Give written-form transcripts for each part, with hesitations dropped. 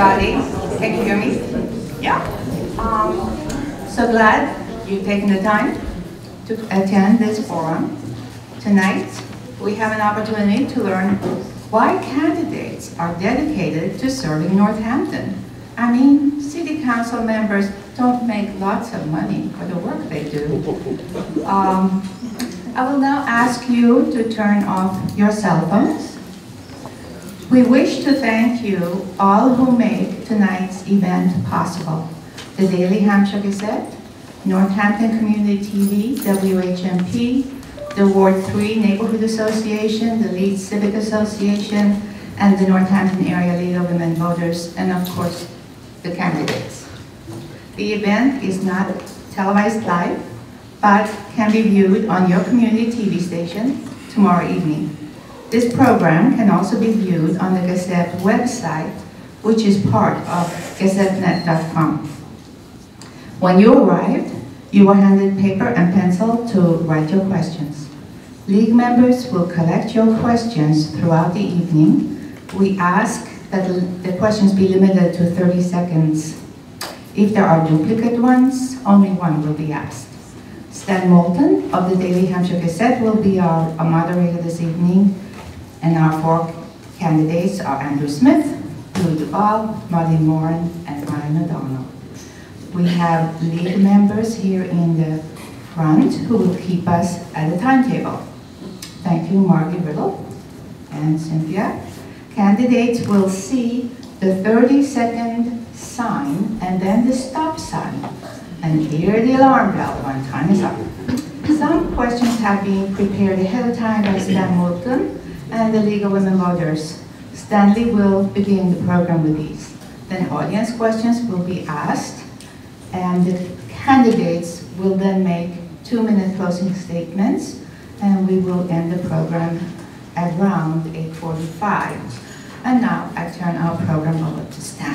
everybody. Can you hear me? Yeah. So glad you've taken the time to attend this forum. Tonight, we have an opportunity to learn why candidates are dedicated to serving Northampton. I mean, city council members don't make lots of money for the work they do. I will now ask you to turn off your cell phones. We wish to thank you all who made tonight's event possible. The Daily Hampshire Gazette, Northampton Community TV, WHMP, the Ward 3 Neighborhood Association, the Leeds Civic Association, and the Northampton Area League of Women Voters, and of course, the candidates. The event is not televised live, but can be viewed on your community TV station tomorrow evening. This program can also be viewed on the Gazette website, which is part of gazettenet.com. When you arrived, you were handed paper and pencil to write your questions. League members will collect your questions throughout the evening. We ask that the questions be limited to 30 seconds. If there are duplicate ones, only one will be asked. Stan Moulton of the Daily Hampshire Gazette will be our moderator this evening, and our four candidates are Andrew Smith, DuVal, Marlene Morin, and Ryan O'Donnell. We have league members here in the front who will keep us at the timetable. Thank you, Margie Riddle and Cynthia. Candidates will see the 30-second sign and then the stop sign, and hear the alarm bell when time is up. Some questions have been prepared ahead of time by Stan Moulton and the League of Women Voters. Stanley will begin the program with these. Then audience questions will be asked, and the candidates will then make 2-minute closing statements, and we will end the program at around 8:45. And now I turn our program over to Stan.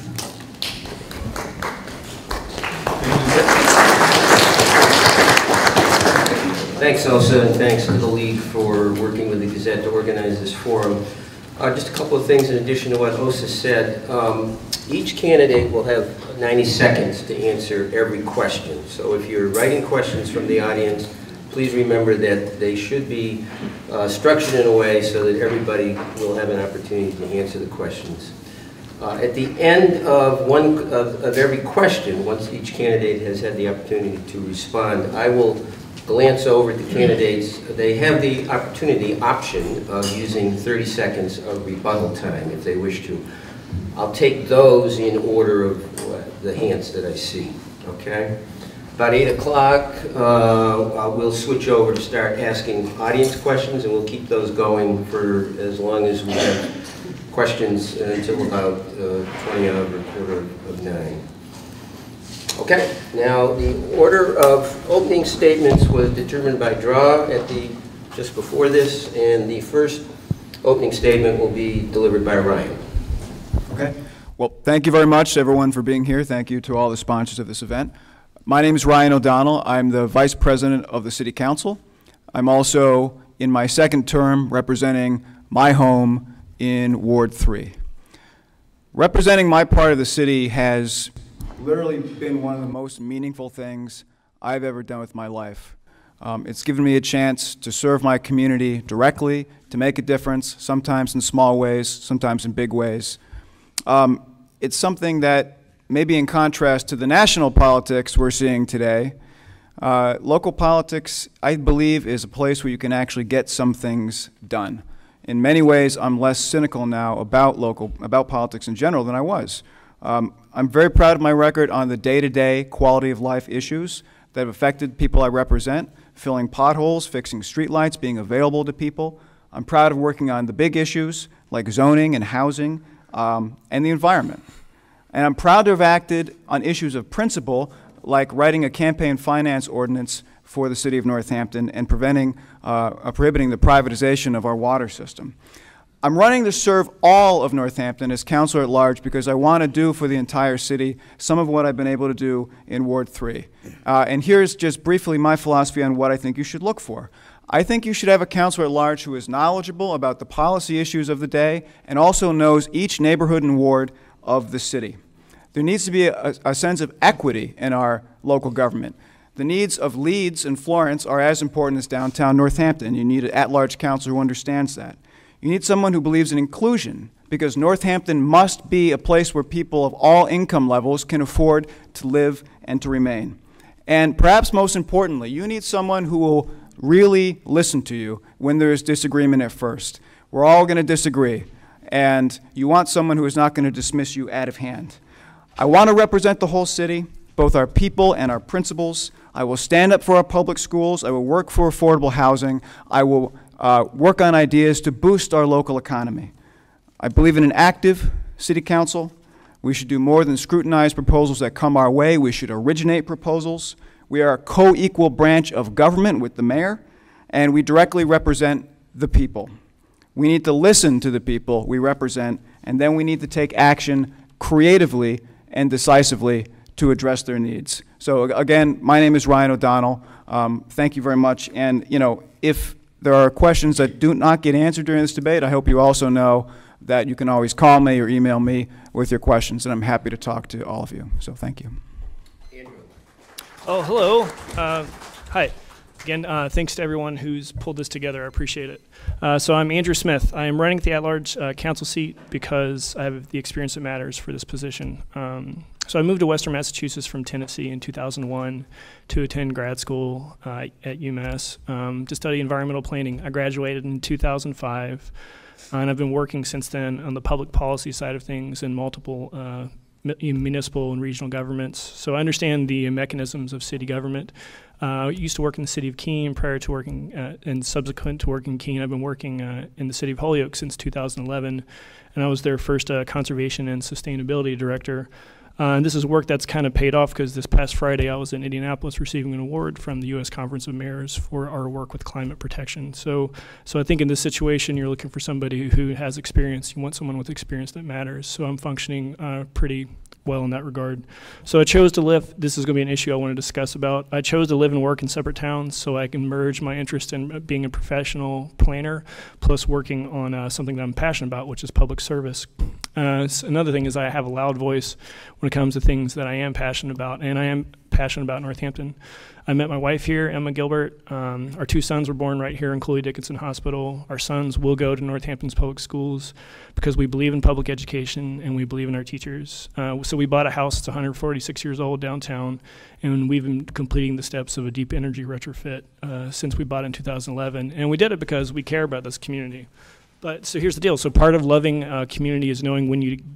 Thanks, Elsa, and thanks to the League for working with the Gazette to organize this forum. Just a couple of things in addition to what Elsa said. Each candidate will have 90 seconds to answer every question. So if you're writing questions from the audience, please remember that they should be structured in a way so that everybody will have an opportunity to answer the questions. At the end of every question, once each candidate has had the opportunity to respond, I will glance over at the candidates. They have the option of using 30 seconds of rebuttal time if they wish to. I'll take those in order of the hands that I see, okay? About 8 o'clock, we'll switch over to start asking audience questions, and we'll keep those going for as long as we have questions until about 20 over quarter of 9. Okay, now the order of opening statements was determined by draw just before this, and the first opening statement will be delivered by Ryan. Okay, well, thank you very much everyone for being here. Thank you to all the sponsors of this event. My name is Ryan O'Donnell. I'm the Vice President of the City Council. I'm also in my second term representing my home in Ward 3. Representing my part of the city has literally been one of the most meaningful things I've ever done with my life. It's given me a chance to serve my community directly, to make a difference, sometimes in small ways, sometimes in big ways. It's something that, maybe in contrast to the national politics we're seeing today, local politics, I believe, is a place where you can actually get some things done. In many ways, I'm less cynical now about politics in general than I was. I'm very proud of my record on the day-to-day quality of life issues that have affected people I represent, filling potholes, fixing streetlights, being available to people. I'm proud of working on the big issues like zoning and housing and the environment. And I'm proud to have acted on issues of principle like writing a campaign finance ordinance for the city of Northampton and prohibiting the privatization of our water system. I'm running to serve all of Northampton as councilor at large because I want to do for the entire city some of what I've been able to do in Ward 3. And here's just briefly my philosophy on what I think you should look for. I think you should have a councilor at large who is knowledgeable about the policy issues of the day and also knows each neighborhood and ward of the city. There needs to be a sense of equity in our local government. The needs of Leeds and Florence are as important as downtown Northampton. You need an at-large councilor who understands that. You need someone who believes in inclusion, because Northampton must be a place where people of all income levels can afford to live and to remain. And perhaps most importantly, you need someone who will really listen to you when there is disagreement at first. We're all going to disagree, and you want someone who is not going to dismiss you out of hand. I want to represent the whole city, both our people and our principals. I will stand up for our public schools. I will work for affordable housing. I will work on ideas to boost our local economy. I believe in an active city council. We should do more than scrutinize proposals that come our way. We should originate proposals. We are a co-equal branch of government with the mayor, and we directly represent the people. We need to listen to the people we represent, and then we need to take action creatively and decisively to address their needs. So again, my name is Ryan O'Donnell. Thank you very much. And if there are questions that do not get answered during this debate, I hope you also know that you can always call me or email me with your questions, and I'm happy to talk to all of you. So thank you. Andrew. Oh, hello. Hi. Again, thanks to everyone who's pulled this together. I appreciate it. So I'm Andrew Smith. I am running the at-large council seat because I have the experience that matters for this position. So I moved to Western Massachusetts from Tennessee in 2001 to attend grad school at UMass to study environmental planning. I graduated in 2005, and I've been working since then on the public policy side of things in multiple municipal and regional governments. So I understand the mechanisms of city government. I used to work in the city of Keene prior to working, and subsequent to working in Keene, I've been working in the city of Holyoke since 2011, and I was their first conservation and sustainability director. And this is work that's kind of paid off, because this past Friday I was in Indianapolis receiving an award from the U.S. Conference of Mayors for our work with climate protection. So I think in this situation you're looking for somebody who has experience. You want someone with experience that matters. So I'm functioning pretty well in that regard. So I chose to live, this is going to be an issue I want to discuss about. I chose to live and work in separate towns so I can merge my interest in being a professional planner plus working on something that I'm passionate about, which is public service. So another thing is I have a loud voice when it comes to things that I am passionate about, and I am passionate about Northampton. I met my wife here, Emma Gilbert. Our two sons were born right here in Cooley Dickinson Hospital. Our sons will go to Northampton's public schools because we believe in public education and we believe in our teachers. So we bought a house that's 146 years old downtown, and we've been completing the steps of a deep energy retrofit since we bought it in 2011. And we did it because we care about this community. But so here's the deal. So part of loving a community is knowing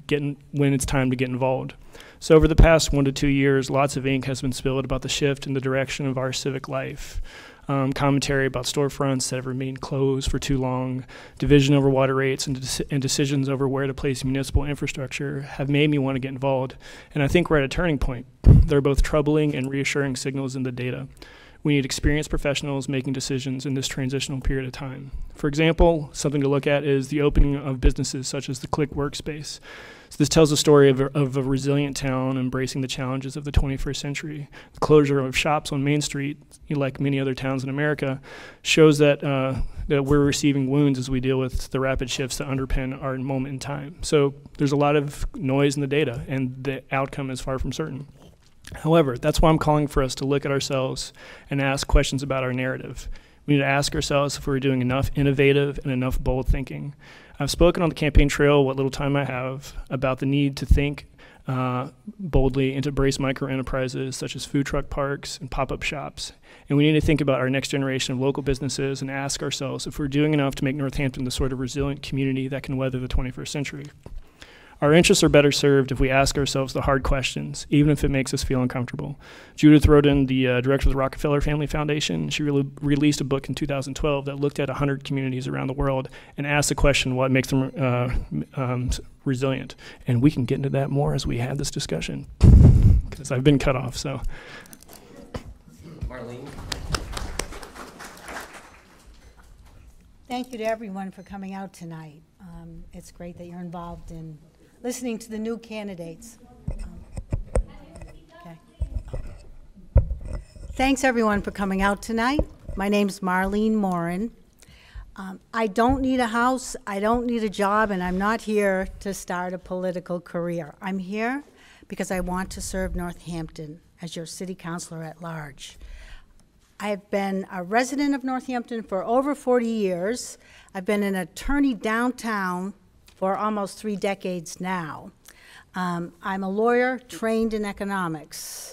when it's time to get involved. So over the past 1 to 2 years, lots of ink has been spilled about the shift in the direction of our civic life. Commentary about storefronts that have remained closed for too long, division over water rates, and decisions over where to place municipal infrastructure have made me want to get involved. And I think we're at a turning point. They're both troubling and reassuring signals in the data. We need experienced professionals making decisions in this transitional period of time. For example, something to look at is the opening of businesses such as the Click workspace. So this tells a story of a resilient town embracing the challenges of the 21st century. The closure of shops on Main Street, like many other towns in America, shows that we're receiving wounds as we deal with the rapid shifts that underpin our moment in time. So there's a lot of noise in the data, and the outcome is far from certain. However, that's why I'm calling for us to look at ourselves and ask questions about our narrative. We need to ask ourselves if we're doing enough innovative and enough bold thinking. I've spoken on the campaign trail, what little time I have, about the need to think boldly and to embrace micro-enterprises such as food truck parks and pop-up shops. And we need to think about our next generation of local businesses and ask ourselves if we're doing enough to make Northampton the sort of resilient community that can weather the 21st century. Our interests are better served if we ask ourselves the hard questions, even if it makes us feel uncomfortable. Judith Rodin, the director of the Rockefeller Family Foundation, she released a book in 2012 that looked at 100 communities around the world and asked the question, what makes them resilient? And we can get into that more as we have this discussion, because I've been cut off, so. Marlene. Thank you to everyone for coming out tonight. It's great that you're involved in listening to the new candidates. Okay. Thanks everyone for coming out tonight. My name's Marlene Morin. I don't need a house, I don't need a job, and I'm not here to start a political career. I'm here because I want to serve Northampton as your city councilor at large. I have been a resident of Northampton for over 40 years. I've been an attorney downtown for almost 3 decades now. I'm a lawyer trained in economics.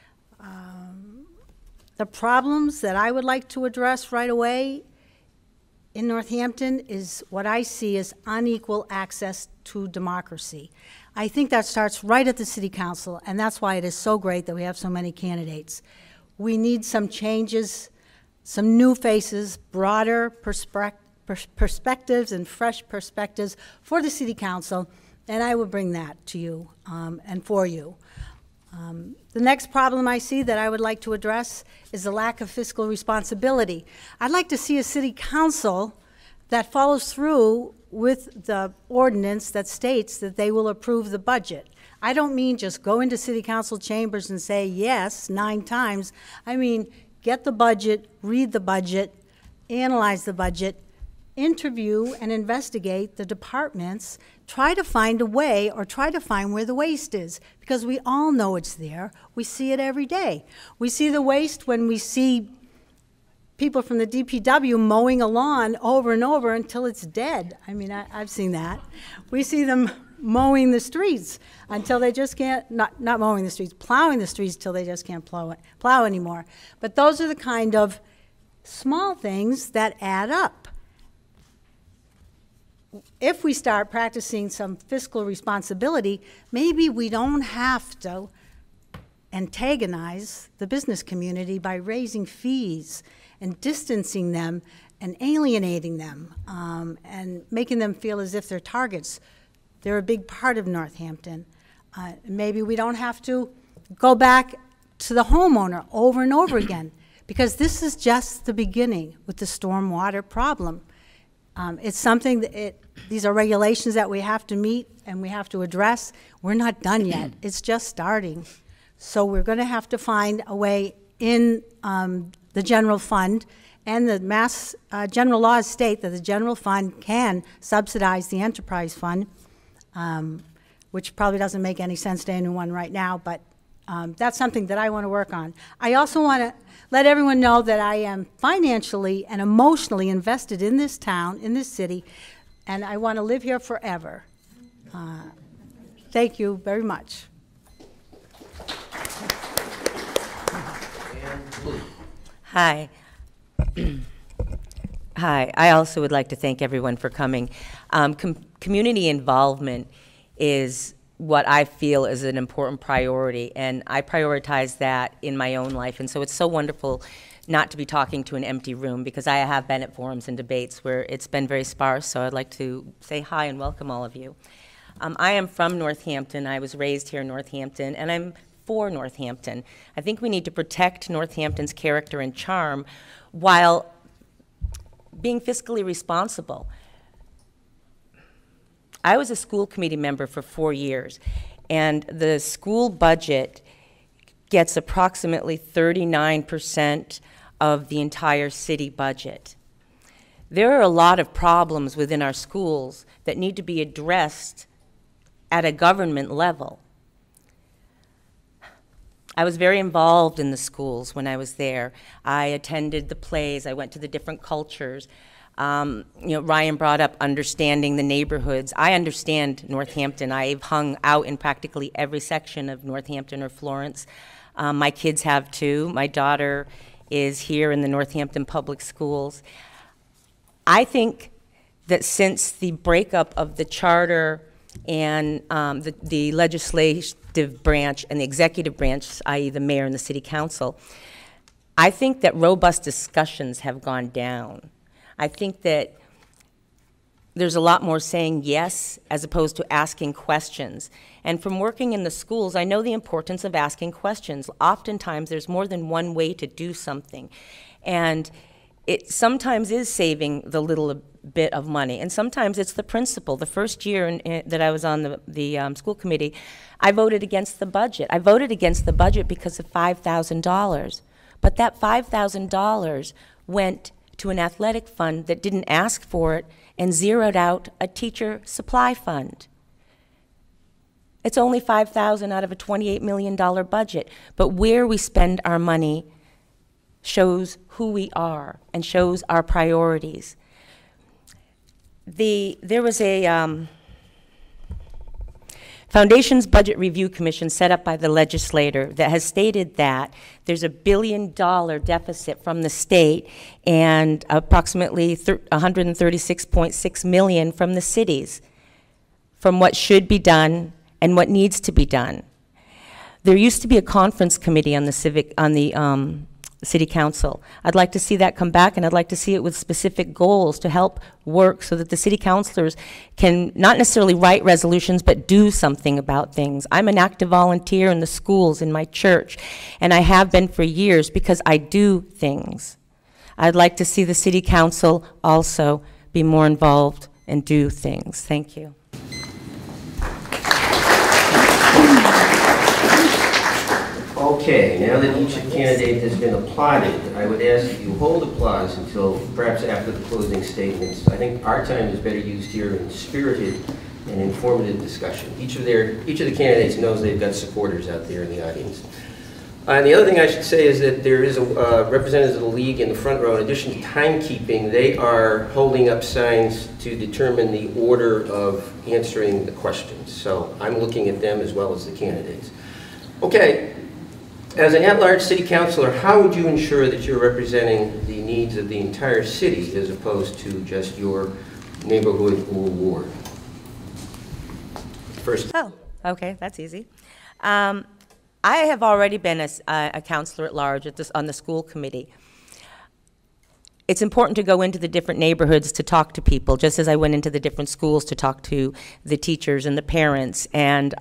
The problems that I would like to address right away in Northampton is what I see as unequal access to democracy. I think that starts right at the city council, and that's why it is so great that we have so many candidates. We need some changes, some new faces, broader perspectives and fresh perspectives for the city council, and I will bring that to you and for you. The next problem I see that I would like to address is the lack of fiscal responsibility. I'd like to see a city council that follows through with the ordinance that states that they will approve the budget. I don't mean just go into city council chambers and say yes 9 times. I mean, get the budget, read the budget, analyze the budget, interview and investigate the departments, try to find a way or try to find where the waste is, because we all know it's there. We see it every day. We see the waste when we see people from the DPW mowing a lawn over and over until it's dead. I mean, I've seen that. We see them mowing the streets until they just can't, not mowing the streets, plowing the streets until they just can't plow anymore. But those are the kind of small things that add up. If we start practicing some fiscal responsibility, maybe we don't have to antagonize the business community by raising fees and distancing them and alienating them and making them feel as if they're targets. They're a big part of Northampton. Maybe we don't have to go back to the homeowner over and over again, because this is just the beginning with the stormwater problem. It's something that these are regulations that we have to meet and we have to address. We're not done yet. It's just starting. So we're going to have to find a way in the general fund, and the Mass general laws state that the general fund can subsidize the enterprise fund, which probably doesn't make any sense to anyone right now, but that's something that I want to work on. I also want to let everyone know that I am financially and emotionally invested in this town, in this city, and I want to live here forever. Thank you very much. Hi. Hi. I also would like to thank everyone for coming. Community involvement is what I feel is an important priority, and I prioritize that in my own life. And so it's so wonderful not to be talking to an empty room, because I have been at forums and debates where it's been very sparse, so I'd like to say hi and welcome all of you. I am from Northampton. I was raised here in Northampton, and I'm for Northampton. I think we need to protect Northampton's character and charm while being fiscally responsible. I was a school committee member for 4 years, and the school budget gets approximately 39% of the entire city budget. There are a lot of problems within our schools that need to be addressed at a government level. I was very involved in the schools when I was there. I attended the plays, I went to the different cultures. You know, Ryan brought up understanding the neighborhoods. I understand Northampton. I've hung out in practically every section of Northampton or Florence. My kids have too. My daughter is here in the Northampton Public Schools. I think that since the breakup of the charter and the legislative branch and the executive branch, i.e. the mayor and the city council, I think that robust discussions have gone down. I think that there's a lot more saying yes as opposed to asking questions. And from working in the schools, I know the importance of asking questions. Oftentimes, there's more than one way to do something. And it sometimes is saving the little bit of money, and sometimes it's the principle. The first year that I was on the school committee, I voted against the budget. I voted against the budget because of $5,000. But that $5,000 went to an athletic fund that didn't ask for it and zeroed out a teacher supply fund. It's only $5,000 out of a $28 million budget, but where we spend our money shows who we are and shows our priorities. There was a Foundation's Budget Review Commission set up by the legislator that has stated that there's $1 billion deficit from the state and approximately $136.6 million from the cities, from what should be done and what needs to be done. There used to be a conference committee on the City Council. I'd like to see that come back, and I'd like to see it with specific goals to help work so that the city councilors can not necessarily write resolutions, but do something about things. I'm an active volunteer in the schools in my church, and I have been for years because I do things. I'd like to see the city council also be more involved and do things. Thank you. Okay, now that each candidate has been applauded, I would ask that you hold applause until perhaps after the closing statements. I think our time is better used here in spirited and informative discussion. Each of the candidates knows they've got supporters out there in the audience. And the other thing I should say is that there is a representative of the league in the front row. In addition to timekeeping, they are holding up signs to determine the order of answering the questions. So I'm looking at them as well as the candidates. Okay. As an at-large city councilor, how would you ensure that you're representing the needs of the entire city as opposed to just your neighborhood or ward? First. Oh, okay, that's easy. I have already been a councilor at large on the school committee. It's important to go into the different neighborhoods to talk to people, just as I went into the different schools to talk to the teachers and the parents. And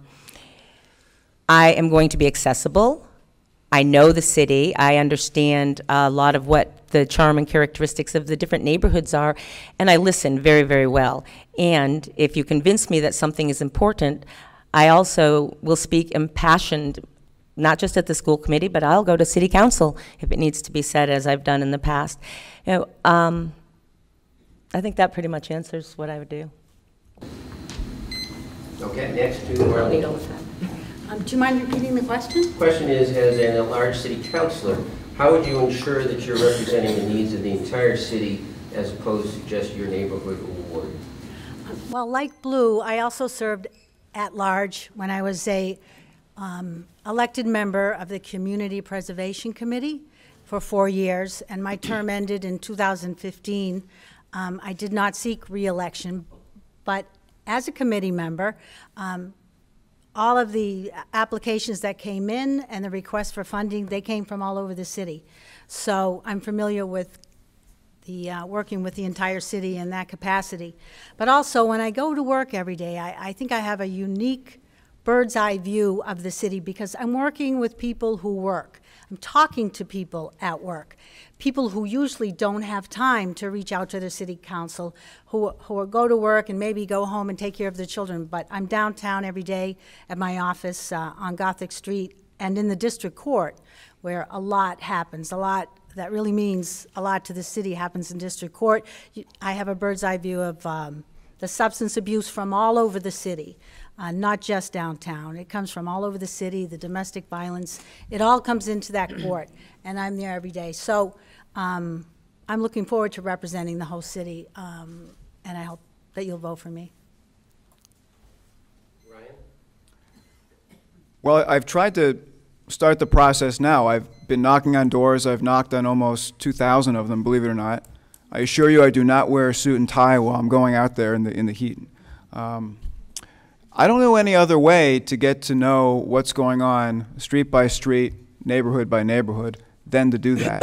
I am going to be accessible. I know the city. I understand a lot of what the charm and characteristics of the different neighborhoods are, and I listen very, very well. And if you convince me that something is important, I also will speak impassioned, not just at the school committee, but I'll go to city council if it needs to be said, as I've done in the past. You know, I think that pretty much answers what I would do. Okay, next to Marlene. Do you mind repeating the question? The question is, as an at-large city councilor, how would you ensure that you're representing the needs of the entire city as opposed to just your neighborhood or ward? Well, like Blue, I also served at large when I was a elected member of the Community Preservation Committee for 4 years, and my term ended in 2015. I did not seek re-election, but as a committee member, all of the applications that came in and the requests for funding, they came from all over the city. So I'm familiar with the working with the entire city in that capacity. But also when I go to work every day, I think I have a unique bird's eye view of the city because I'm working with people who work. I'm talking to people at work, people who usually don't have time to reach out to their city council, who go to work and maybe go home and take care of their children. But I'm downtown every day at my office on Gothic Street and in the district court, where a lot happens, a lot that really means a lot to the city happens in district court. I have a bird's eye view of the substance abuse from all over the city. Not just downtown. It comes from all over the city, the domestic violence. It all comes into that court, and I'm there every day. So I'm looking forward to representing the whole city, and I hope that you'll vote for me. Ryan? Well, I've tried to start the process now. I've been knocking on doors. I've knocked on almost 2,000 of them, believe it or not. I assure you I do not wear a suit and tie while I'm going out there in the heat. I don't know any other way to get to know what's going on street by street, neighborhood by neighborhood, than to do that.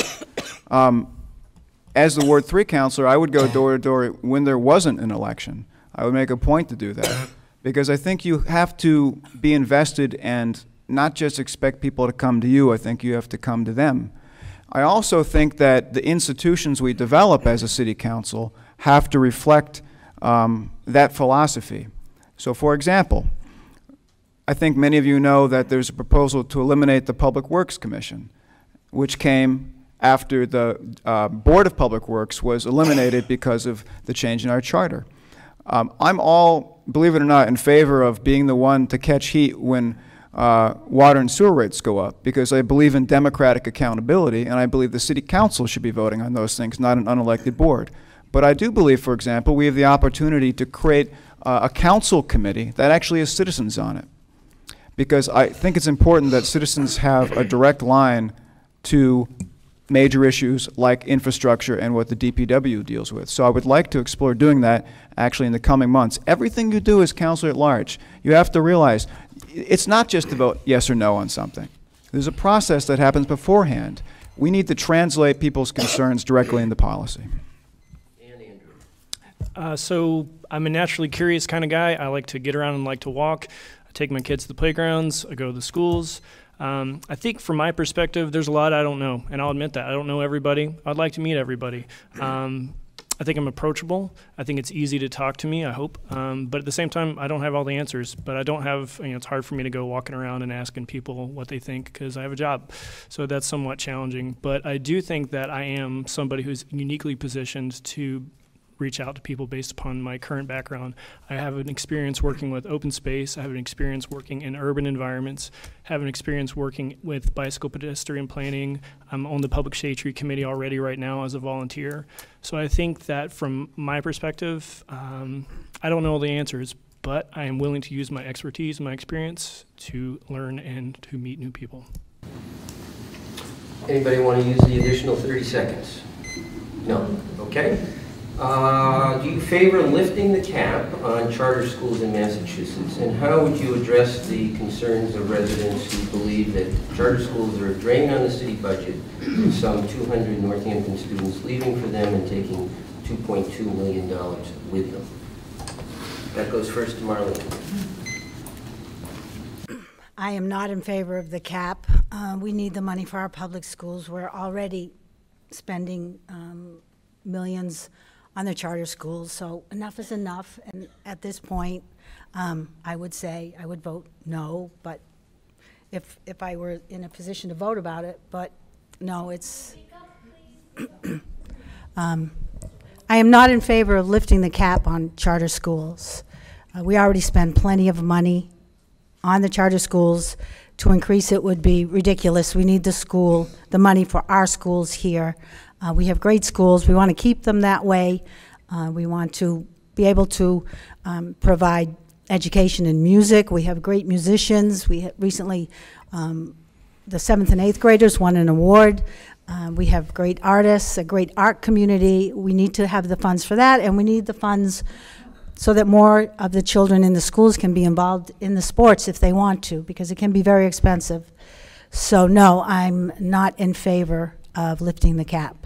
As the Ward 3 councilor, I would go door to door when there wasn't an election. I would make a point to do that because I think you have to be invested and not just expect people to come to you. I think you have to come to them. I also think that the institutions we develop as a city council have to reflect that philosophy. So, for example, I think many of you know that there's a proposal to eliminate the Public Works Commission, which came after the Board of Public Works was eliminated because of the change in our charter. I'm all, believe it or not, in favor of being the one to catch heat when water and sewer rates go up, because I believe in democratic accountability, and I believe the City Council should be voting on those things, not an unelected board. But I do believe, for example, we have the opportunity to create a council committee that actually has citizens on it, because I think it's important that citizens have a direct line to major issues like infrastructure and what the DPW deals with. So I would like to explore doing that actually in the coming months. Everything you do as councilor at large, you have to realize it's not just to vote yes or no on something. There's a process that happens beforehand. We need to translate people's concerns directly into policy. And Andrew. So I'm a naturally curious kind of guy. I like to get around and like to walk. I take my kids to the playgrounds. I go to the schools. I think from my perspective, there's a lot I don't know, and I'll admit that. I don't know everybody. I'd like to meet everybody. I think I'm approachable. I think it's easy to talk to me, I hope. But at the same time, I don't have all the answers. But I don't have, it's hard for me to go walking around and asking people what they think because I have a job. So that's somewhat challenging. But I do think that I am somebody who's uniquely positioned to reach out to people based upon my current background. I have an experience working with open space. I have an experience working in urban environments. I have an experience working with bicycle pedestrian planning. I'm on the Public Safety Committee already right now as a volunteer. So I think that from my perspective, I don't know all the answers, but I am willing to use my expertise and my experience to learn and to meet new people. Anybody want to use the additional 30 seconds? No? Okay. Do you favor lifting the cap on charter schools in Massachusetts? And how would you address the concerns of residents who believe that charter schools are a drain on the city budget, with some 200 Northampton students leaving for them and taking $2.2 million with them? That goes first to Marlene. I am not in favor of the cap. We need the money for our public schools. We're already spending millions on the charter schools, so enough is enough. And at this point, I would say I would vote no, but if I were in a position to vote about it, but no, it's. I am not in favor of lifting the cap on charter schools. We already spend plenty of money on the charter schools. To increase it would be ridiculous. We need the money for our schools here. We have great schools. We want to keep them that way. We want to be able to provide education in music. We have great musicians. We recently, the 7th and 8th graders won an award. We have great artists, a great art community. We need to have the funds for that, and we need the funds so that more of the children in the schools can be involved in the sports if they want to, because it can be very expensive. So no, I'm not in favor of lifting the cap.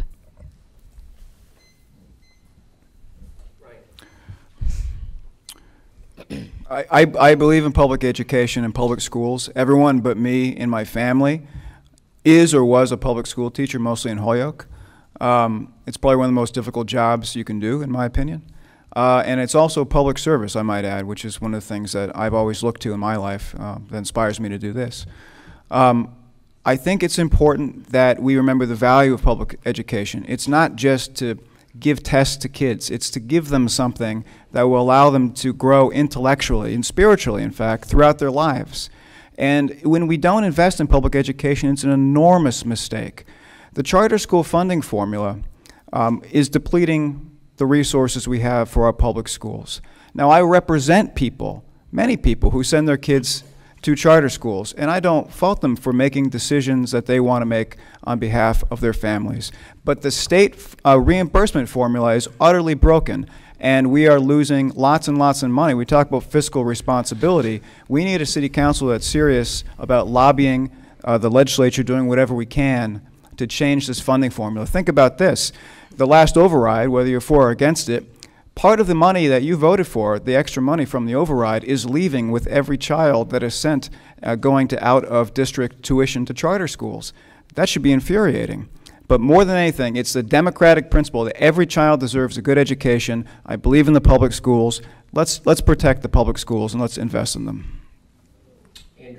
I believe in public education and public schools. Everyone but me in my family is or was a public school teacher, mostly in Holyoke. It's probably one of the most difficult jobs you can do, in my opinion. And it's also public service, I might add, which is one of the things that I've always looked to in my life that inspires me to do this. I think it's important that we remember the value of public education. It's not just to give tests to kids. It's to give them something that will allow them to grow intellectually and spiritually, in fact, throughout their lives. And when we don't invest in public education, it's an enormous mistake. The charter school funding formula is depleting the resources we have for our public schools. Now, I represent people, many people, who send their kids to charter schools, and I don't fault them for making decisions that they want to make on behalf of their families. But the state reimbursement formula is utterly broken, and we are losing lots and lots of money. We talk about fiscal responsibility. We need a city council that's serious about lobbying the legislature, doing whatever we can to change this funding formula. Think about this. The last override, whether you're for or against it, part of the money that you voted for, the extra money from the override, is leaving with every child that is sent going to out-of-district tuition to charter schools. That should be infuriating. But more than anything, it's the democratic principle that every child deserves a good education. I believe in the public schools. Let's protect the public schools and let's invest in them. Andrew.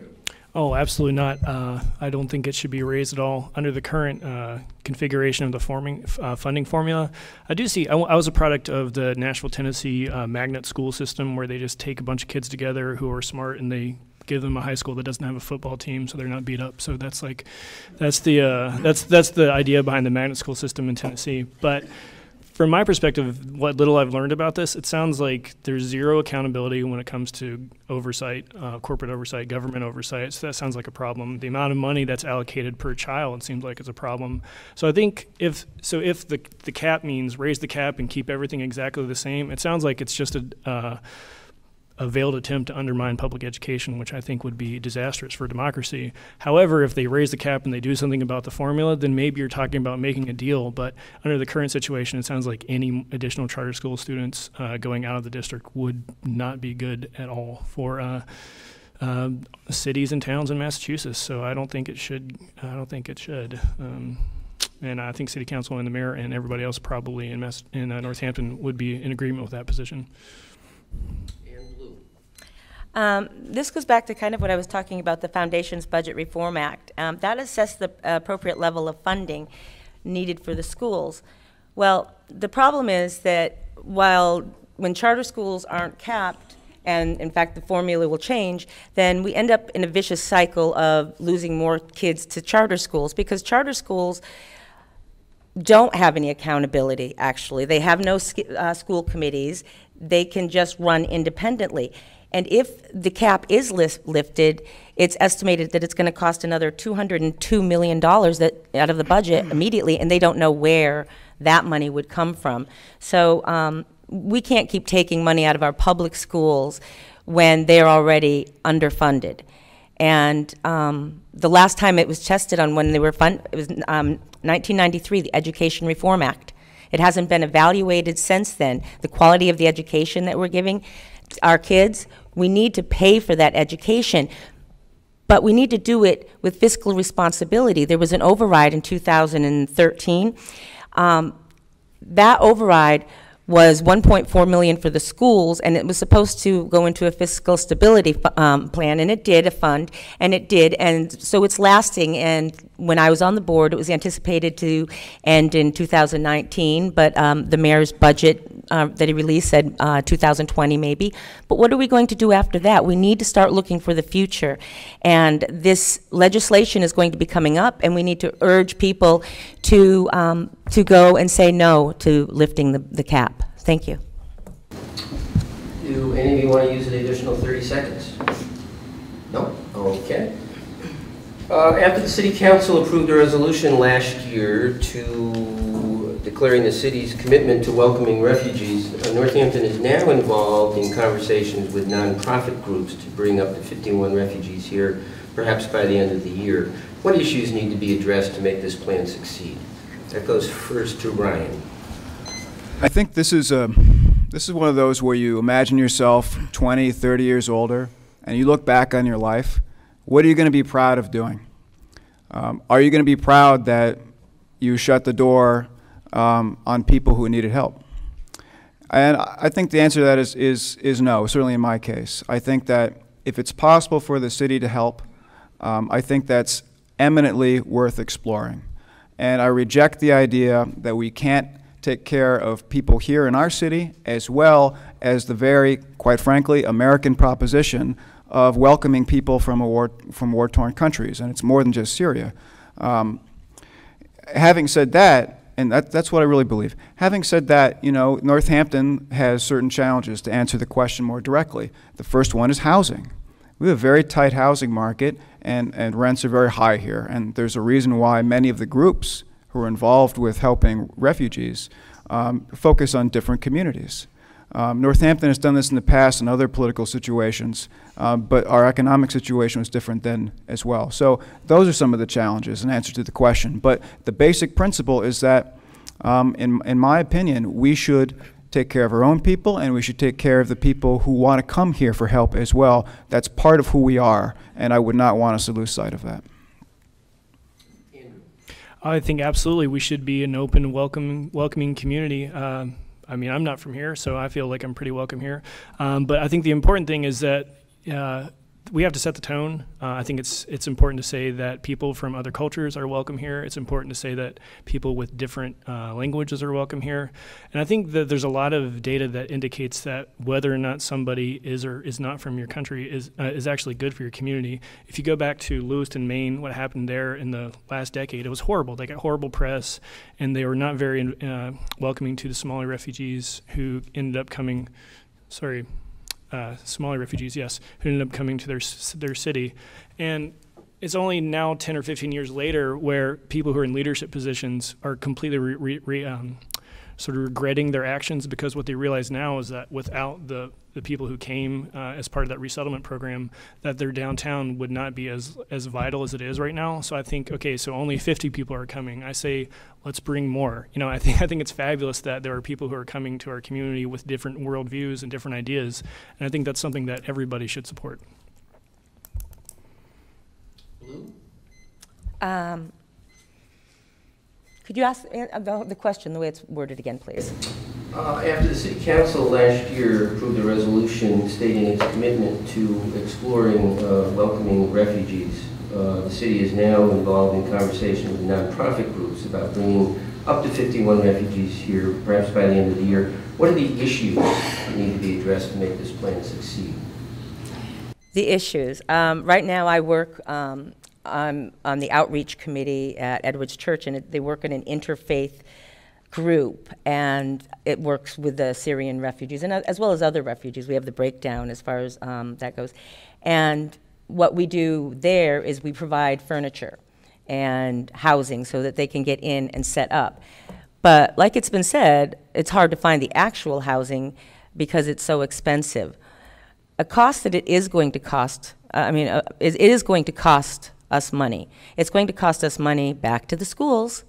Oh, absolutely not. I don't think it should be raised at all under the current configuration of the funding formula. I do see, I was a product of the Nashville, Tennessee magnet school system, where they just take a bunch of kids together who are smart and they give them a high school that doesn't have a football team, so they're not beat up. So that's like, that's the idea behind the magnet school system in Tennessee. But from my perspective, what little I've learned about this, it sounds like there's zero accountability when it comes to oversight, corporate oversight, government oversight. So that sounds like a problem. The amount of money that's allocated per child seems like it's a problem. So I think if the cap means raise the cap and keep everything exactly the same, it sounds like it's just a veiled attempt to undermine public education, which I think would be disastrous for democracy. However, if they raise the cap and they do something about the formula, then maybe you're talking about making a deal. But under the current situation, it sounds like any additional charter school students going out of the district would not be good at all for cities and towns in Massachusetts. So I don't think it should. And I think City Council and the mayor and everybody else probably in Northampton would be in agreement with that position. This goes back to kind of what I was talking about, the Foundation's Budget Reform Act. That assessed the appropriate level of funding needed for the schools. Well, the problem is that when charter schools aren't capped, and in fact the formula will change, then we end up in a vicious cycle of losing more kids to charter schools, because charter schools don't have any accountability, actually. They have no school committees. They can just run independently. And if the cap is lifted, it's estimated that it's going to cost another $202 million out of the budget immediately, and they don't know where that money would come from. So we can't keep taking money out of our public schools when they're already underfunded. And the last time it was tested on when they were funded, it was 1993, the Education Reform Act. It hasn't been evaluated since then. The quality of the education that we're giving our kids, we need to pay for that education, but we need to do it with fiscal responsibility. There was an override in 2013. That override was $1.4 million for the schools, and it was supposed to go into a fiscal stability plan, and it did, a fund, and it did, and so it's lasting. And when I was on the board, it was anticipated to end in 2019, but the mayor's budget that he released said 2020 maybe. But what are we going to do after that? We need to start looking for the future, and this legislation is going to be coming up, and we need to urge people to go and say no to lifting the cap. Thank you. Do any of you want to use an additional 30 seconds? No? Okay. After the City Council approved a resolution last year to declaring the city's commitment to welcoming refugees, Northampton is now involved in conversations with nonprofit groups to bring up to 51 refugees here, perhaps by the end of the year. What issues need to be addressed to make this plan succeed? That goes first to Ryan. I think this is one of those where you imagine yourself 20, 30 years older, and you look back on your life. What are you going to be proud of doing? Are you going to be proud that you shut the door on people who needed help? And I think the answer to that is no, certainly in my case. I think that if it's possible for the city to help, I think that's eminently worth exploring. And I reject the idea that we can't take care of people here in our city, as well as the very, quite frankly, American proposition of welcoming people from war-torn countries, and it's more than just Syria. Having said that, and that's what I really believe. Having said that, you know, Northampton has certain challenges to answer the question more directly. The first one is housing. We have a very tight housing market, and rents are very high here, and there's a reason why many of the groups who are involved with helping refugees focus on different communities. Northampton has done this in the past in other political situations, but our economic situation was different then as well. So those are some of the challenges in answer to the question. But the basic principle is that, in my opinion, we should take care of our own people, and we should take care of the people who want to come here for help as well. That's part of who we are, and I would not want us to lose sight of that. I think absolutely we should be an open, welcoming community. I mean, I'm not from here, so I feel like I'm pretty welcome here. But I think the important thing is that we have to set the tone. I think it's important to say that people from other cultures are welcome here. It's important to say that people with different languages are welcome here. And I think that there's a lot of data that indicates that whether or not somebody is or is not from your country is actually good for your community. If you go back to Lewiston, Maine, what happened there in the last decade, it was horrible. They got horrible press, and they were not very welcoming to the Somali refugees who ended up coming, Somali refugees, yes, who ended up coming to their city. And it's only now 10 or 15 years later where people who are in leadership positions are completely sort of regretting their actions, because what they realize now is that without the people who came as part of that resettlement program, that their downtown would not be as vital as it is right now. So I think, okay, so only 50 people are coming. I say, let's bring more. You know, I think it's fabulous that there are people who are coming to our community with different worldviews and different ideas, and I think that's something that everybody should support. Blue? Could you ask the question the way it's worded again, please? After the City Council last year approved a resolution stating its commitment to exploring welcoming refugees, the city is now involved in conversation with nonprofit groups about bringing up to 51 refugees here, perhaps by the end of the year. What are the issues that need to be addressed to make this plan succeed? The issues. Right now I work I'm on the outreach committee at Edwards Church, and they work in an interfaith group, and it works with the Syrian refugees, and as well as other refugees. We have the breakdown as far as that goes. And what we do there is we provide furniture and housing so that they can get in and set up. But like it's been said, it's hard to find the actual housing because it's so expensive. A cost that it is going to cost, it is going to cost us money. It's going to cost us money back to the schools,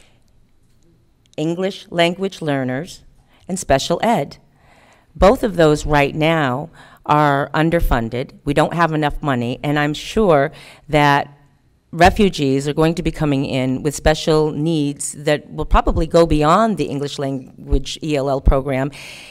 English language learners, and special ed. Both of those right now are underfunded. We don't have enough money, and I'm sure that refugees are going to be coming in with special needs that will probably go beyond the English language ELL program,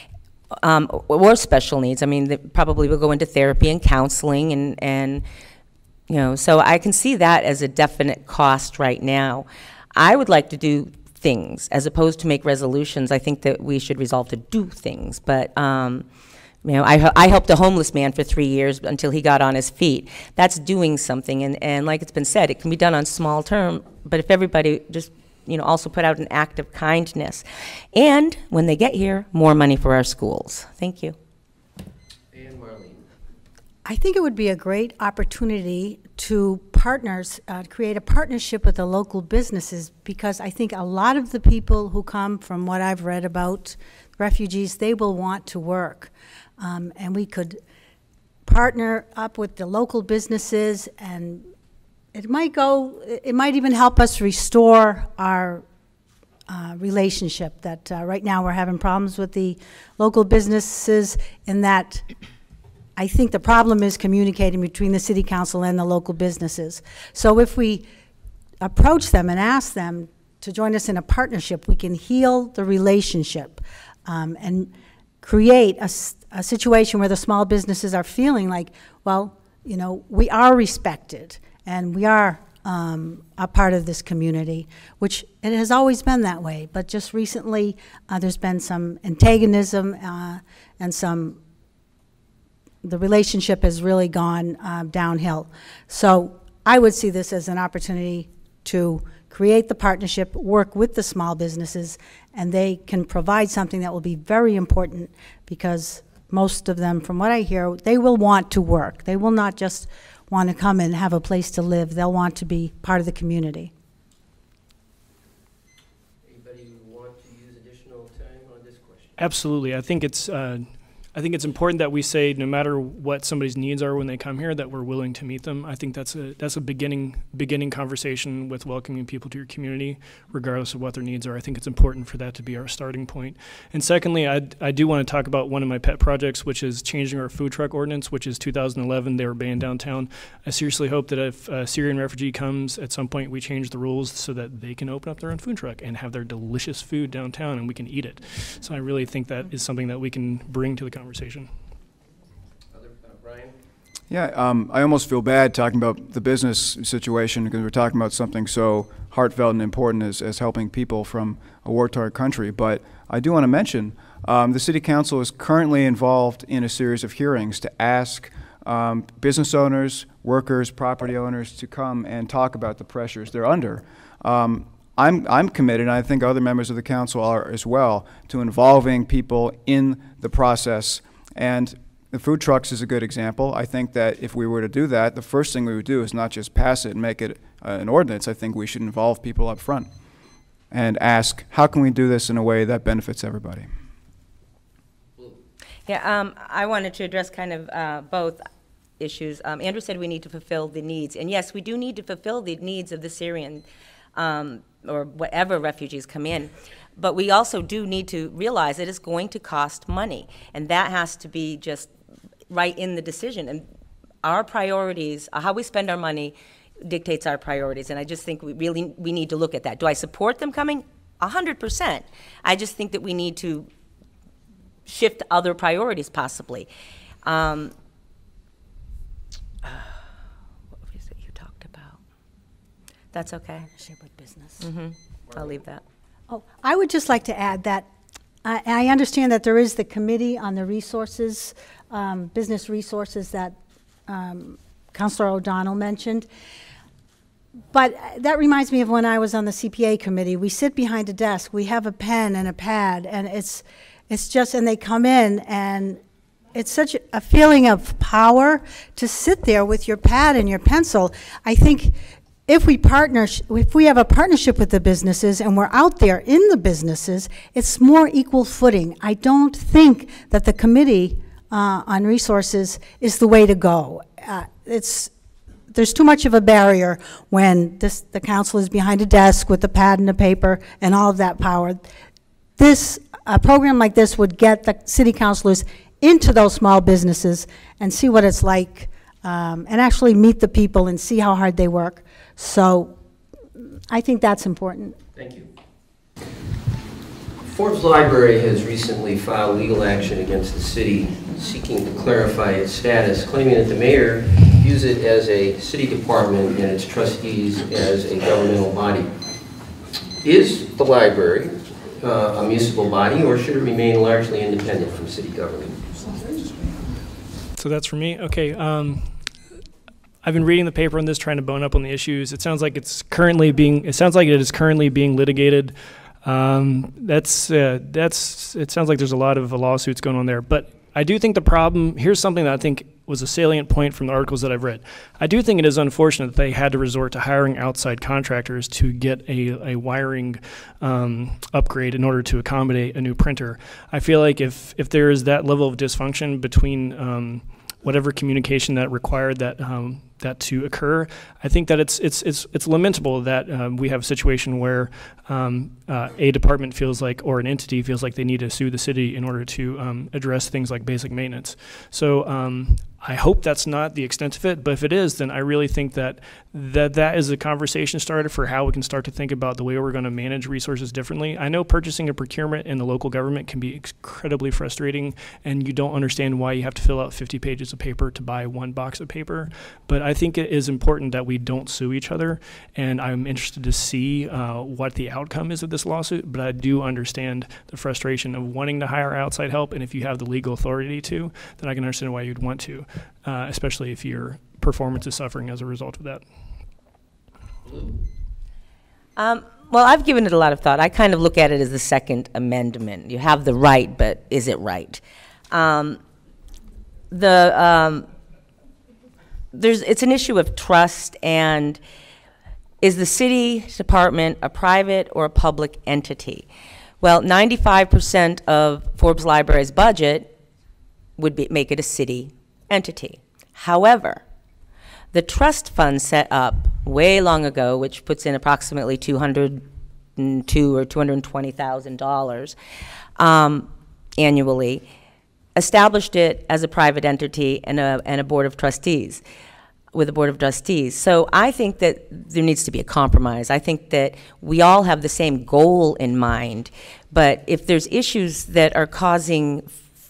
or special needs. I mean, they probably will go into therapy and counseling, and you know, so I can see that as a definite cost right now. I would like to do things as opposed to make resolutions. I think that we should resolve to do things. But you know, I helped a homeless man for 3 years until he got on his feet. That's doing something, and like it's been said, it can be done on small term. But if everybody just, you know, also put out an act of kindness, and when they get here, more money for our schools. Thank you. And Marlene. I think it would be a great opportunity to create a partnership with the local businesses, because I think a lot of the people who come, from what I've read about refugees, they will want to work. And we could partner up with the local businesses, and it might even help us restore our relationship that right now we're having problems with the local businesses, in that I think the problem is communicating between the city council and the local businesses. So if we approach them and ask them to join us in a partnership, we can heal the relationship and create a situation where the small businesses are feeling like, well, you know, we are respected and we are a part of this community, which it has always been that way. But just recently, there's been some antagonism and the relationship has really gone downhill. So I would see this as an opportunity to create the partnership, work with the small businesses, and they can provide something that will be very important, because most of them, from what I hear, they will want to work. They will not just want to come and have a place to live. They'll want to be part of the community. Anybody want to use additional time on this question? Absolutely. I think it's important that we say, no matter what somebody's needs are when they come here, that we're willing to meet them. I think that's a beginning conversation with welcoming people to your community, regardless of what their needs are. I think it's important for that to be our starting point. And secondly, I do want to talk about one of my pet projects, which is changing our food truck ordinance, which is 2011. They were banned downtown. I seriously hope that if a Syrian refugee comes, at some point we change the rules so that they can open up their own food truck and have their delicious food downtown and we can eat it. So I really think that is something that we can bring to the conversation. Brian? Yeah, I almost feel bad talking about the business situation because we're talking about something so heartfelt and important as helping people from a war-torn country. But I do want to mention the City Council is currently involved in a series of hearings to ask business owners, workers, property owners to come and talk about the pressures they're under. I'm committed, and I think other members of the council are as well, to involving people in the process. And the food trucks is a good example. I think that if we were to do that, the first thing we would do is not just pass it and make it an ordinance. I think we should involve people up front and ask, how can we do this in a way that benefits everybody? Yeah, I wanted to address kind of both issues. Andrew said we need to fulfill the needs, and yes, we do need to fulfill the needs of the Syrian or whatever refugees come in. But we also do need to realize that it's going to cost money, and that has to be just right in the decision. And our priorities, how we spend our money, dictates our priorities. And I just think we need to look at that. Do I support them coming? 100%. I just think that we need to shift other priorities possibly. What was it you talked about? That's okay. Partnership with business. I'll leave that. Oh, I would just like to add that I understand that there is the committee on the resources, business resources that Councilor O'Donnell mentioned. But that reminds me of when I was on the CPA committee. We sit behind a desk, we have a pen and a pad, and it's just, and they come in, and it's such a feeling of power to sit there with your pad and your pencil. I think if we have a partnership with the businesses and we're out there in the businesses, it's more equal footing. I don't think that the committee on resources is the way to go. There's too much of a barrier when the council is behind a desk with a pad and a paper and all of that power. A program like this would get the city councilors into those small businesses and see what it's like, and actually meet the people and see how hard they work. So I think that's important. Thank you. Forbes Library has recently filed legal action against the city seeking to clarify its status, claiming that the mayor views it as a city department and its trustees as a governmental body. Is the library a municipal body, or should it remain largely independent from city government? So that's for me. Okay. I've been reading the paper on this, trying to bone up on the issues. It sounds like it is currently being litigated. It sounds like there's a lot of lawsuits going on there. But I do think the problem, here's something that I think was a salient point from the articles that I've read. I do think it is unfortunate that they had to resort to hiring outside contractors to get a wiring upgrade in order to accommodate a new printer. I feel like if there is that level of dysfunction between whatever communication that required that to occur, I think that it's lamentable that we have a situation where a department feels like, or an entity feels like they need to sue the city in order to address things like basic maintenance. So I hope that's not the extent of it, but if it is, then I really think that is a conversation starter for how we can start to think about the way we're going to manage resources differently. I know purchasing and procurement in the local government can be incredibly frustrating, and you don't understand why you have to fill out 50 pages of paper to buy one box of paper, but I think it is important that we don't sue each other, and I'm interested to see what the outcome is of this lawsuit, but I do understand the frustration of wanting to hire outside help, and if you have the legal authority to, then I can understand why you'd want to. Especially if your performance is suffering as a result of that. Well, I've given it a lot of thought. I kind of look at it as the Second Amendment. You have the right, but is it right? It's an issue of trust, and is the city department a private or a public entity? Well, 95% of Forbes Library's budget would make it a city entity. However, the trust fund set up way long ago, which puts in approximately $202,000 or $220,000 annually, established it as a private entity and a board of trustees, with a board of trustees. So I think that there needs to be a compromise. I think that we all have the same goal in mind, but if there's issues that are causing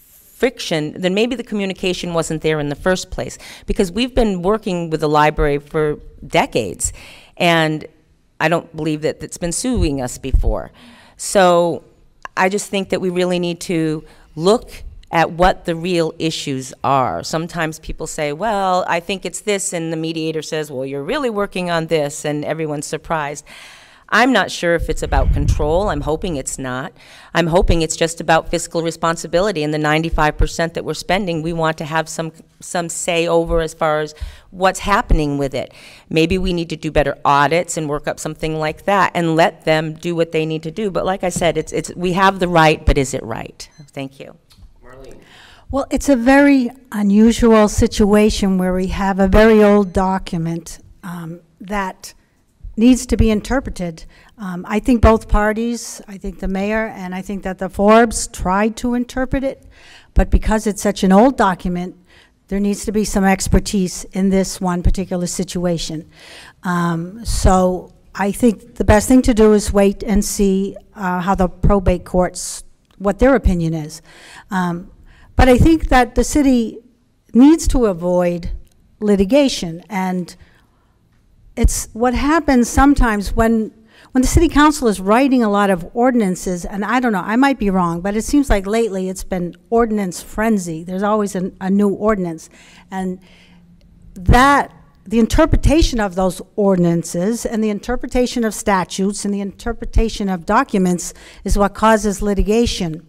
friction, then maybe the communication wasn't there in the first place. Because we've been working with the library for decades, and I don't believe that it's been suing us before. So I just think that we really need to look at what the real issues are. Sometimes people say, well, I think it's this, and the mediator says, well, you're really working on this, and everyone's surprised. I'm not sure if it's about control. I'm hoping it's not. I'm hoping it's just about fiscal responsibility, and the 95% that we're spending, we want to have some say over as far as what's happening with it. Maybe we need to do better audits and work up something like that and let them do what they need to do. But like I said, we have the right, but is it right? Thank you. Marlene. Well, it's a very unusual situation where we have a very old document that needs to be interpreted. I think both parties, I think the mayor and I think that the Forbes tried to interpret it, but because it's such an old document, there needs to be some expertise in this one particular situation. So I think the best thing to do is wait and see how the probate courts, what their opinion is. But I think that the city needs to avoid litigation, and it's what happens sometimes when the city council is writing a lot of ordinances, and I don't know, I might be wrong, but it seems like lately it's been ordinance frenzy. There's always a new ordinance, and that the interpretation of those ordinances and the interpretation of statutes and the interpretation of documents is what causes litigation.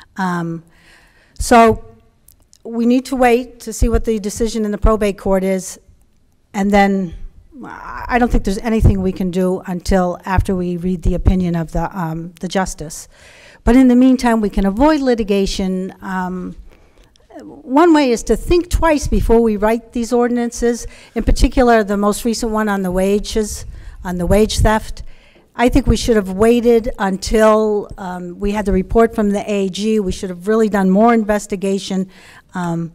So we need to wait to see what the decision in the probate court is, and then I don't think there's anything we can do until after we read the opinion of the justice. But in the meantime, we can avoid litigation. One way is to think twice before we write these ordinances. In particular, the most recent one on the wages, on the wage theft. I think we should have waited until we had the report from the AG. We should have really done more investigation, and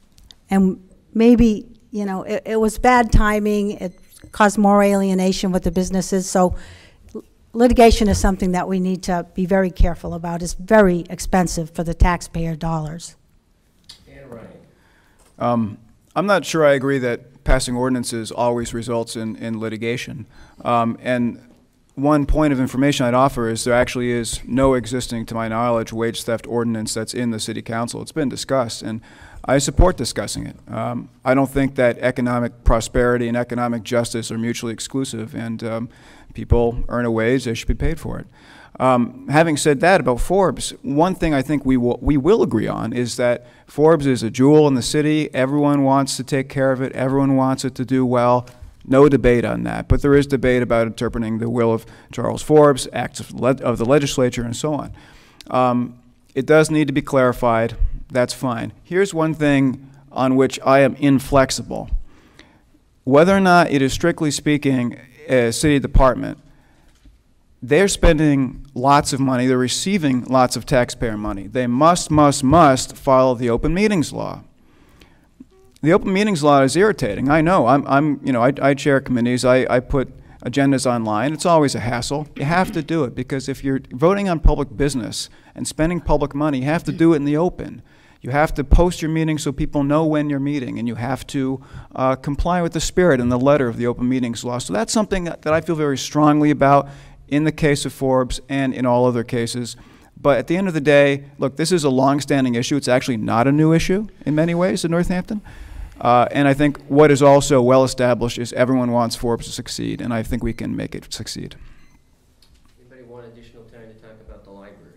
maybe, you know, it was bad timing. It caused more alienation with the businesses. So litigation is something that we need to be very careful about. It's very expensive for the taxpayer dollars. And Ryan. I'm not sure I agree that passing ordinances always results in litigation. And one point of information I'd offer is there actually is no existing, to my knowledge, wage theft ordinance that's in the city council. It's been discussed, and I support discussing it. I don't think that economic prosperity and economic justice are mutually exclusive, and people earn a wage, they should be paid for it. Having said that about Forbes, one thing I think we will agree on is that Forbes is a jewel in the city. Everyone wants to take care of it. Everyone wants it to do well. No debate on that, but there is debate about interpreting the will of Charles Forbes, acts of the legislature, and so on. It does need to be clarified. That's fine. Here's one thing on which I am inflexible. Whether or not it is strictly speaking a city department, they're spending lots of money. They're receiving lots of taxpayer money. They must follow the open meetings law. The open meetings law is irritating. I know. I chair committees. I put agendas online. It's always a hassle. You have to do it because if you're voting on public business and spending public money, you have to do it in the open. You have to post your meeting so people know when you're meeting, and you have to comply with the spirit and the letter of the open meetings law. So that's something that I feel very strongly about in the case of Forbes and in all other cases. But at the end of the day, look, this is a long-standing issue. It's actually not a new issue in many ways in Northampton. And I think what is also well established is everyone wants Forbes to succeed, and I think we can make it succeed. Anybody want additional time to talk about the library?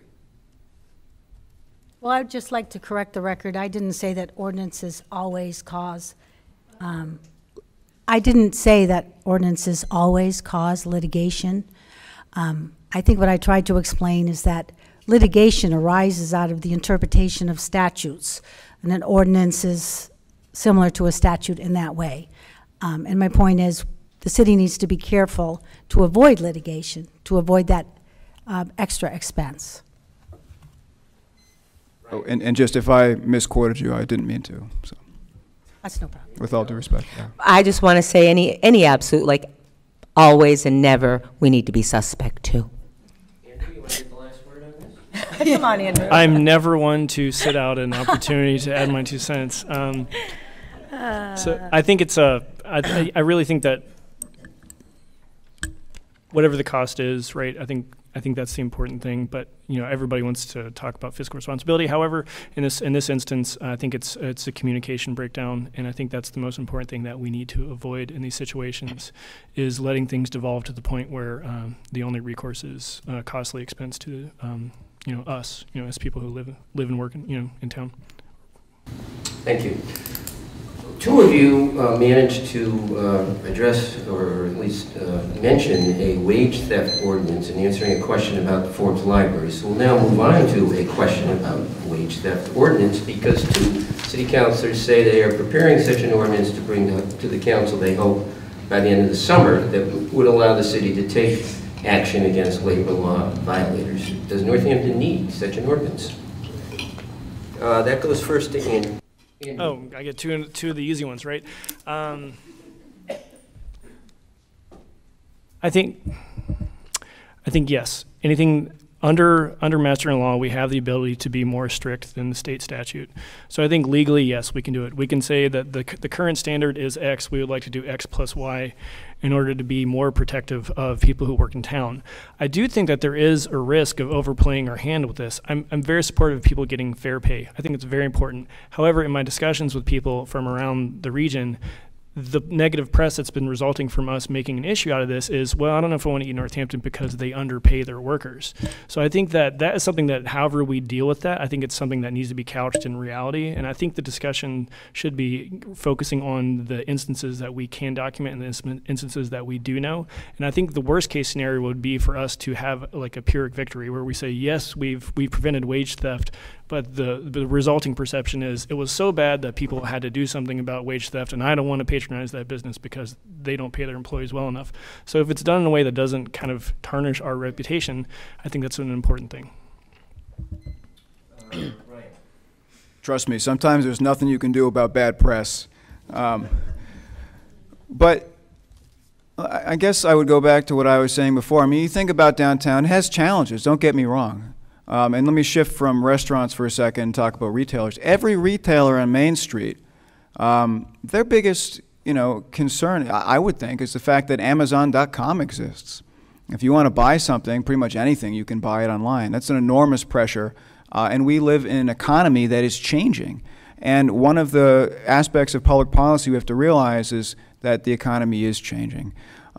Well, I'd just like to correct the record. I didn't say that ordinances always cause, I didn't say that ordinances always cause litigation. I think what I tried to explain is that litigation arises out of the interpretation of statutes, and an ordinance is similar to a statute in that way. And my point is the city needs to be careful to avoid litigation, to avoid that extra expense. Oh, and just if I misquoted you, I didn't mean to. So. That's no problem. With all due respect. Yeah. I just want to say any absolute, like always and never, we need to be suspect too. Andrew, you want to get the last word on this? Come on, Andrew. I'm never one to sit out an opportunity to add my 2 cents. So I think it's I really think that whatever the cost is, right? I think that's the important thing. But everybody wants to talk about fiscal responsibility. However, in this instance, I think it's a communication breakdown, and I think that's the most important thing that we need to avoid in these situations, is letting things devolve to the point where the only recourse is costly expense to us, as people who live and work in town. Thank you. Two of you managed to address, or at least mention, a wage theft ordinance in answering a question about the Forbes Library. So we'll now move on to a question about wage theft ordinance, because two city councilors say they are preparing such an ordinance to bring to the council, they hope, by the end of the summer, that would allow the city to take action against labor law violators. Does Northampton need such an ordinance? That goes first to Andy. Oh, I get two of the easy ones, right? I think yes. Anything under mastering law, we have the ability to be more strict than the state statute. So I think legally, yes, we can do it. We can say that the current standard is X. We would like to do X plus Y in order to be more protective of people who work in town. I do think that there is a risk of overplaying our hand with this. I'm very supportive of people getting fair pay. I think it's very important. However, in my discussions with people from around the region, the negative press that's been resulting from us making an issue out of this is, well, I don't know if I want to eat Northampton because they underpay their workers. So I think that is something that, however we deal with that, I think it's something that needs to be couched in reality. And I think the discussion should be focusing on the instances that we can document and the instances that we do know. And I think the worst case scenario would be for us to have like a Pyrrhic victory where we say, yes, we've prevented wage theft, but the resulting perception is it was so bad that people had to do something about wage theft, and I don't want to patronize that business because they don't pay their employees well enough. So if it's done in a way that doesn't kind of tarnish our reputation, I think that's an important thing. Trust me, sometimes there's nothing you can do about bad press. But I guess I would go back to what I was saying before. I mean, you think about downtown, it has challenges, don't get me wrong. And let me shift from restaurants for a second and talk about retailers. Every retailer on Main Street, their biggest, concern, I would think, is the fact that Amazon.com exists. If you want to buy something, pretty much anything, you can buy it online. That's an enormous pressure, and we live in an economy that is changing. And one of the aspects of public policy we have to realize is that the economy is changing.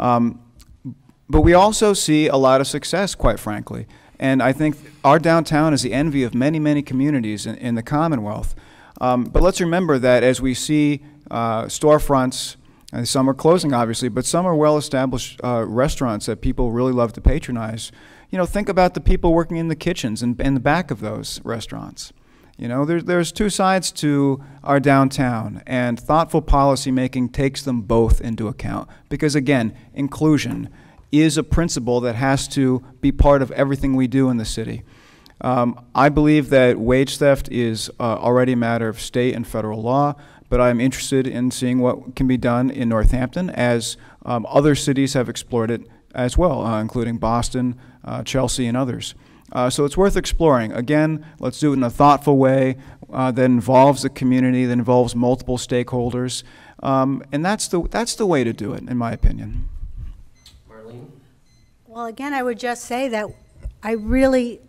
But we also see a lot of success, quite frankly. And I think our downtown is the envy of many, many communities in the Commonwealth. But let's remember that as we see storefronts, and some are closing obviously, but some are well-established restaurants that people really love to patronize. Think about the people working in the kitchens and in the back of those restaurants. There's two sides to our downtown, and thoughtful policy making takes them both into account. Because again, inclusion is a principle that has to be part of everything we do in the city. I believe that wage theft is already a matter of state and federal law, but I'm interested in seeing what can be done in Northampton as other cities have explored it as well, including Boston, Chelsea, and others. So it's worth exploring. Again, let's do it in a thoughtful way that involves the community, that involves multiple stakeholders, and that's the way to do it, in my opinion. Marlene? Well, again, I would just say that I really,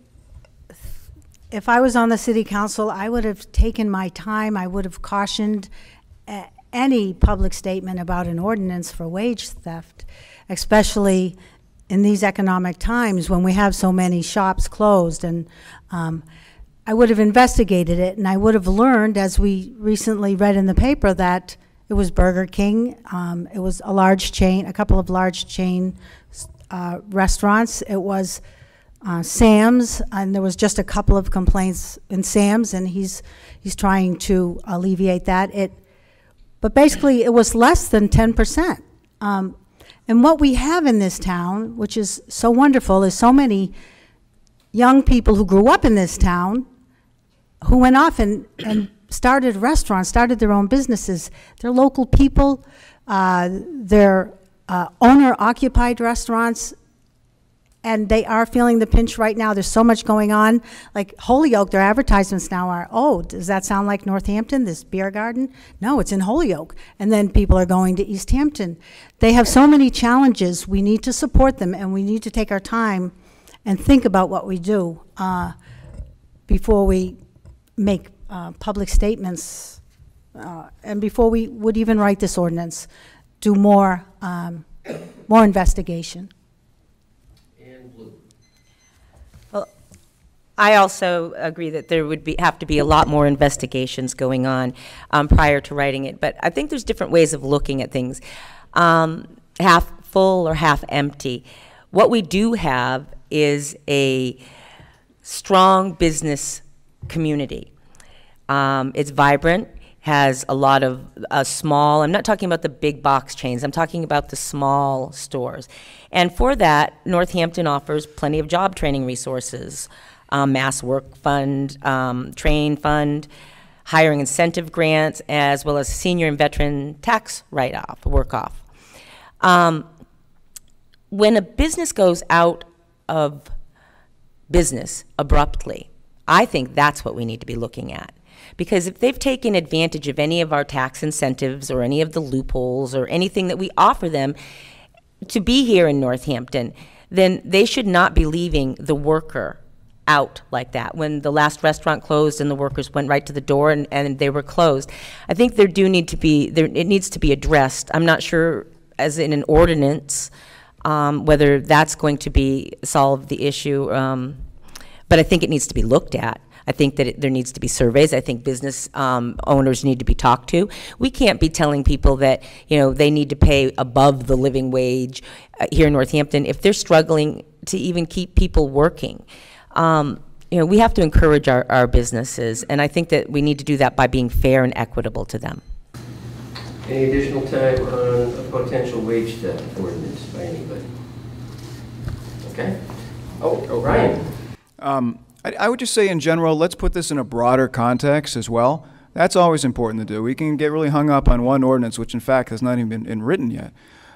if I was on the city council, I would have taken my time. I would have cautioned any public statement about an ordinance for wage theft, especially in these economic times when we have so many shops closed. And I would have investigated it, and I would have learned, as we recently read in the paper, that it was Burger King, it was a large chain, a couple of large chain restaurants. It was Sam's, and there was just a couple of complaints in Sam's, and he's trying to alleviate that. But basically, it was less than 10%. And what we have in this town, which is so wonderful, is so many young people who grew up in this town who went off and started restaurants, started their own businesses. They're local people. They're owner-occupied restaurants. And they are feeling the pinch right now. There's so much going on. Like Holyoke, their advertisements now are, oh, does that sound like Northampton, this beer garden? No, it's in Holyoke. And then people are going to East Hampton. They have so many challenges. We need to support them, and we need to take our time and think about what we do before we make public statements and before we would even write this ordinance. Do more investigation. I also agree that there would have to be a lot more investigations going on prior to writing it. But I think there's different ways of looking at things, half full or half empty. What we do have is a strong business community. It's vibrant, has a lot of small, I'm not talking about the big box chains, I'm talking about the small stores. And for that, Northampton offers plenty of job training resources. Mass Work Fund, Train Fund, hiring incentive grants, as well as senior and veteran tax write-off, work-off. When a business goes out of business abruptly, I think that's what we need to be looking at. Because if they've taken advantage of any of our tax incentives or any of the loopholes or anything that we offer them to be here in Northampton, then they should not be leaving the worker out like that. When the last restaurant closed and the workers went right to the door and they were closed, I think it needs to be addressed. I'm not sure, as in an ordinance, whether that's going to solve the issue, but I think it needs to be looked at. I think that there needs to be surveys. I think business owners need to be talked to. We can't be telling people that, they need to pay above the living wage here in Northampton if they're struggling to even keep people working. We have to encourage our businesses, and I think that we need to do that by being fair and equitable to them. Any additional time on a potential wage theft ordinance by anybody? Okay. Oh, Ryan. I would just say in general, let's put this in a broader context as well. That's always important to do. We can get really hung up on one ordinance, which in fact has not even been written yet.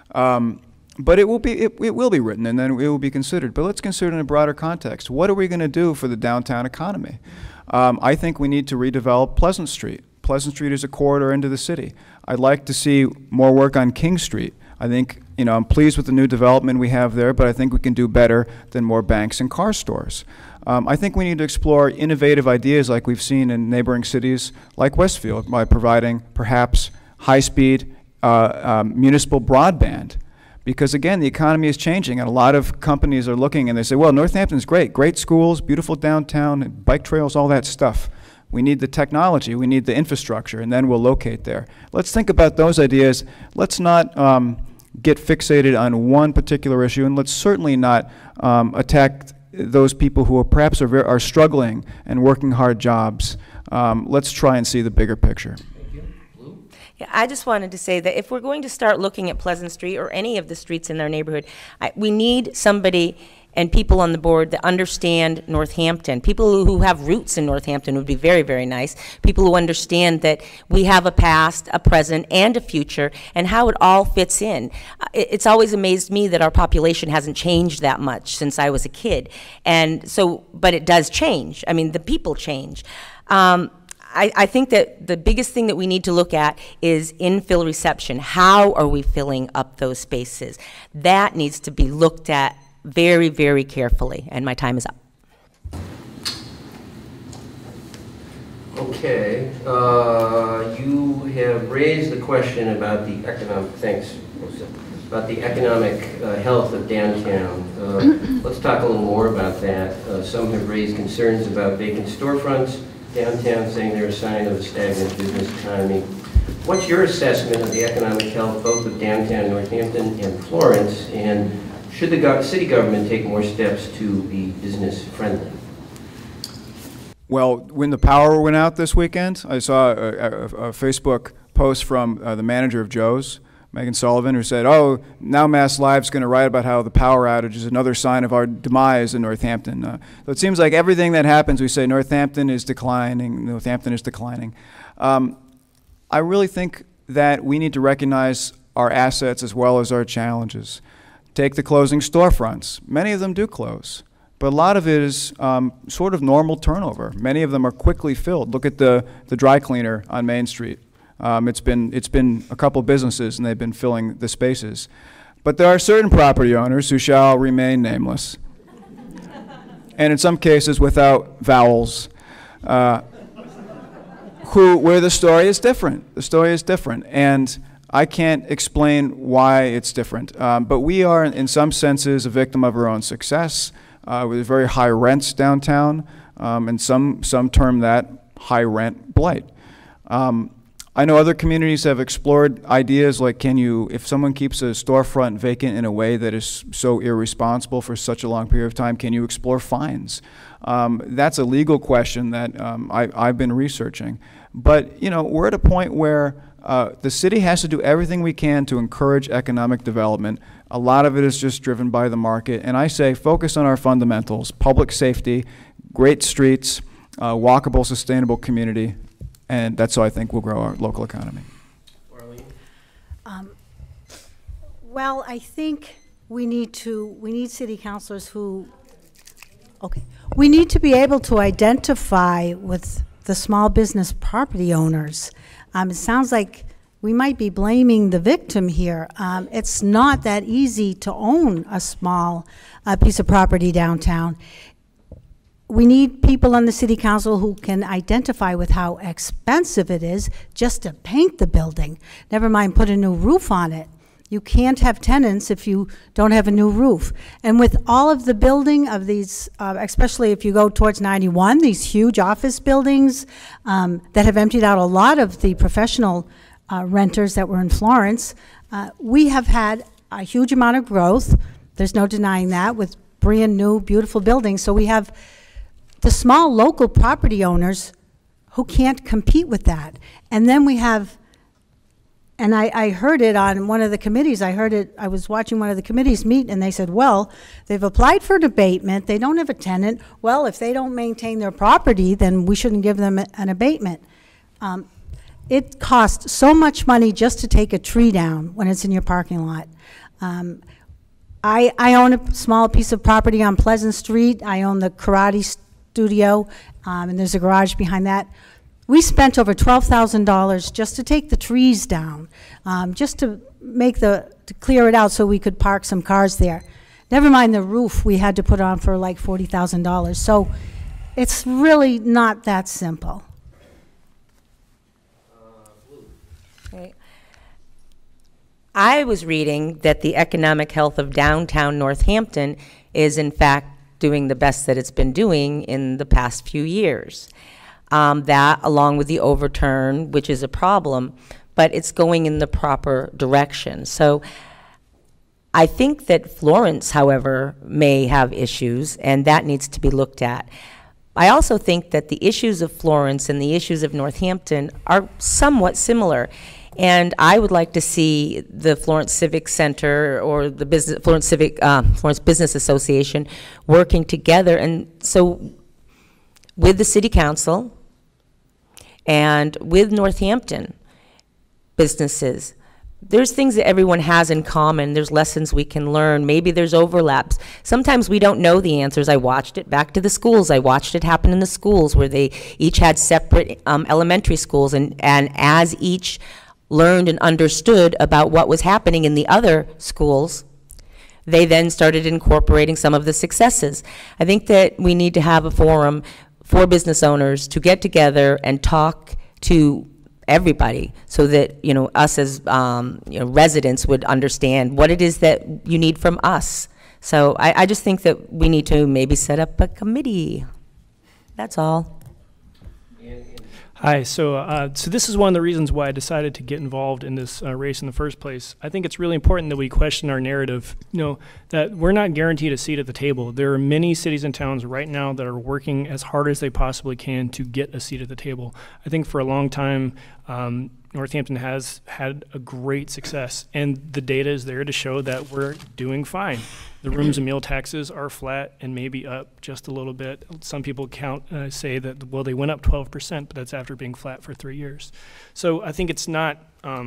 But it will be written, and then it will be considered. But let's consider it in a broader context. What are we going to do for the downtown economy? I think we need to redevelop Pleasant Street. Pleasant Street is a corridor into the city. I'd like to see more work on King Street. I think, I'm pleased with the new development we have there, but I think we can do better than more banks and car stores. I think we need to explore innovative ideas like we've seen in neighboring cities like Westfield by providing perhaps high-speed municipal broadband. Because again, the economy is changing, and a lot of companies are looking and they say, well, Northampton's great schools, beautiful downtown, bike trails, all that stuff. We need the technology, we need the infrastructure, and then we'll locate there. Let's think about those ideas. Let's not get fixated on one particular issue, and let's certainly not attack those people who perhaps are struggling and working hard jobs. Let's try and see the bigger picture. Yeah, I just wanted to say that if we're going to start looking at Pleasant Street or any of the streets in our neighborhood, we need somebody and people on the board that understand Northampton. People who have roots in Northampton would be very, very nice. People who understand that we have a past, a present, and a future, and how it all fits in. It's always amazed me that our population hasn't changed that much since I was a kid. And so, but it does change. I mean, the people change. I think that the biggest thing that we need to look at is infill reception. How are we filling up those spaces? That needs to be looked at very, very carefully, and my time is up. Okay, you have raised the question about the economic, thanks, Melissa, about the economic health of downtown. Let's talk a little more about that. Some have raised concerns about vacant storefronts downtown, saying they're a sign of a stagnant business economy. What's your assessment of the economic health both of downtown Northampton and Florence, and should the city government take more steps to be business friendly? Well, when the power went out this weekend, I saw a Facebook post from the manager of Joe's, Megan Sullivan, who said, oh, now Mass Live's going to write about how the power outage is another sign of our demise in Northampton. So it seems like everything that happens, we say Northampton is declining, Northampton is declining. I really think that we need to recognize our assets as well as our challenges. Take the closing storefronts. Many of them do close, but a lot of it is sort of normal turnover. Many of them are quickly filled. Look at the dry cleaner on Main Street. It's been a couple businesses, and they've been filling the spaces. But there are certain property owners who shall remain nameless, and in some cases without vowels, where the story is different. The story is different, and I can't explain why it's different. But we are, in some senses, a victim of our own success, with very high rents downtown, and some term that high rent blight. I know other communities have explored ideas like, if someone keeps a storefront vacant in a way that is so irresponsible for such a long period of time, can you explore fines? That's a legal question that I've been researching. But, we're at a point where the city has to do everything we can to encourage economic development. A lot of it is just driven by the market. And I say focus on our fundamentals: public safety, great streets, walkable, sustainable community. And that's how I think we'll grow our local economy. Marlene? Well, I think we need city councilors we need to be able to identify with the small business property owners. It sounds like we might be blaming the victim here. It's not that easy to own a small piece of property downtown. We need people on the city council who can identify with how expensive it is just to paint the building. Never mind put a new roof on it. You can't have tenants if you don't have a new roof. And with all of the building of these, especially if you go towards 91, these huge office buildings that have emptied out a lot of the professional renters that were in Florence, we have had a huge amount of growth. There's no denying that, with brand new, beautiful buildings. So we have the small local property owners who can't compete with that. And then we have, and I heard it on one of the committees, I was watching one of the committees meet, and they said, well, they've applied for an abatement, they don't have a tenant. Well, if they don't maintain their property, then we shouldn't give them an abatement. It costs so much money just to take a tree down when it's in your parking lot. I own a small piece of property on Pleasant Street. I own the karate studio, and there's a garage behind that. We spent over $12,000 just to take the trees down, just to clear it out so we could park some cars there. Never mind the roof we had to put on for like $40,000. So it's really not that simple. Okay. I was reading that the economic health of downtown Northampton is in fact doing the best that it's been doing in the past few years. That, along with the overturn, which is a problem, but it's going in the proper direction. So I think that Florence, however, may have issues, and that needs to be looked at. I also think that the issues of Florence and the issues of Northampton are somewhat similar. And I would like to see the Florence Civic Center or the Florence Business Association working together. And so with the City Council and with Northampton businesses, there's things that everyone has in common. There's lessons we can learn. Maybe there's overlaps. Sometimes we don't know the answers. I watched it back to the schools. I watched it happen in the schools where they each had separate elementary schools, and as each learned and understood about what was happening in the other schools, they then started incorporating some of the successes. I think that we need to have a forum for business owners to get together and talk to everybody, so that us as residents would understand what it is that you need from us. So I just think that we need to maybe set up a committee. That's all. Hi, so this is one of the reasons why I decided to get involved in this race in the first place. I think it's really important that we question our narrative, that we're not guaranteed a seat at the table. There are many cities and towns right now that are working as hard as they possibly can to get a seat at the table. I think for a long time, Northampton has had a great success, and the data is there to show that we're doing fine. The rooms and meal taxes are flat and maybe up just a little bit. Some people say that, well, they went up 12%, but that's after being flat for 3 years. So I think it's not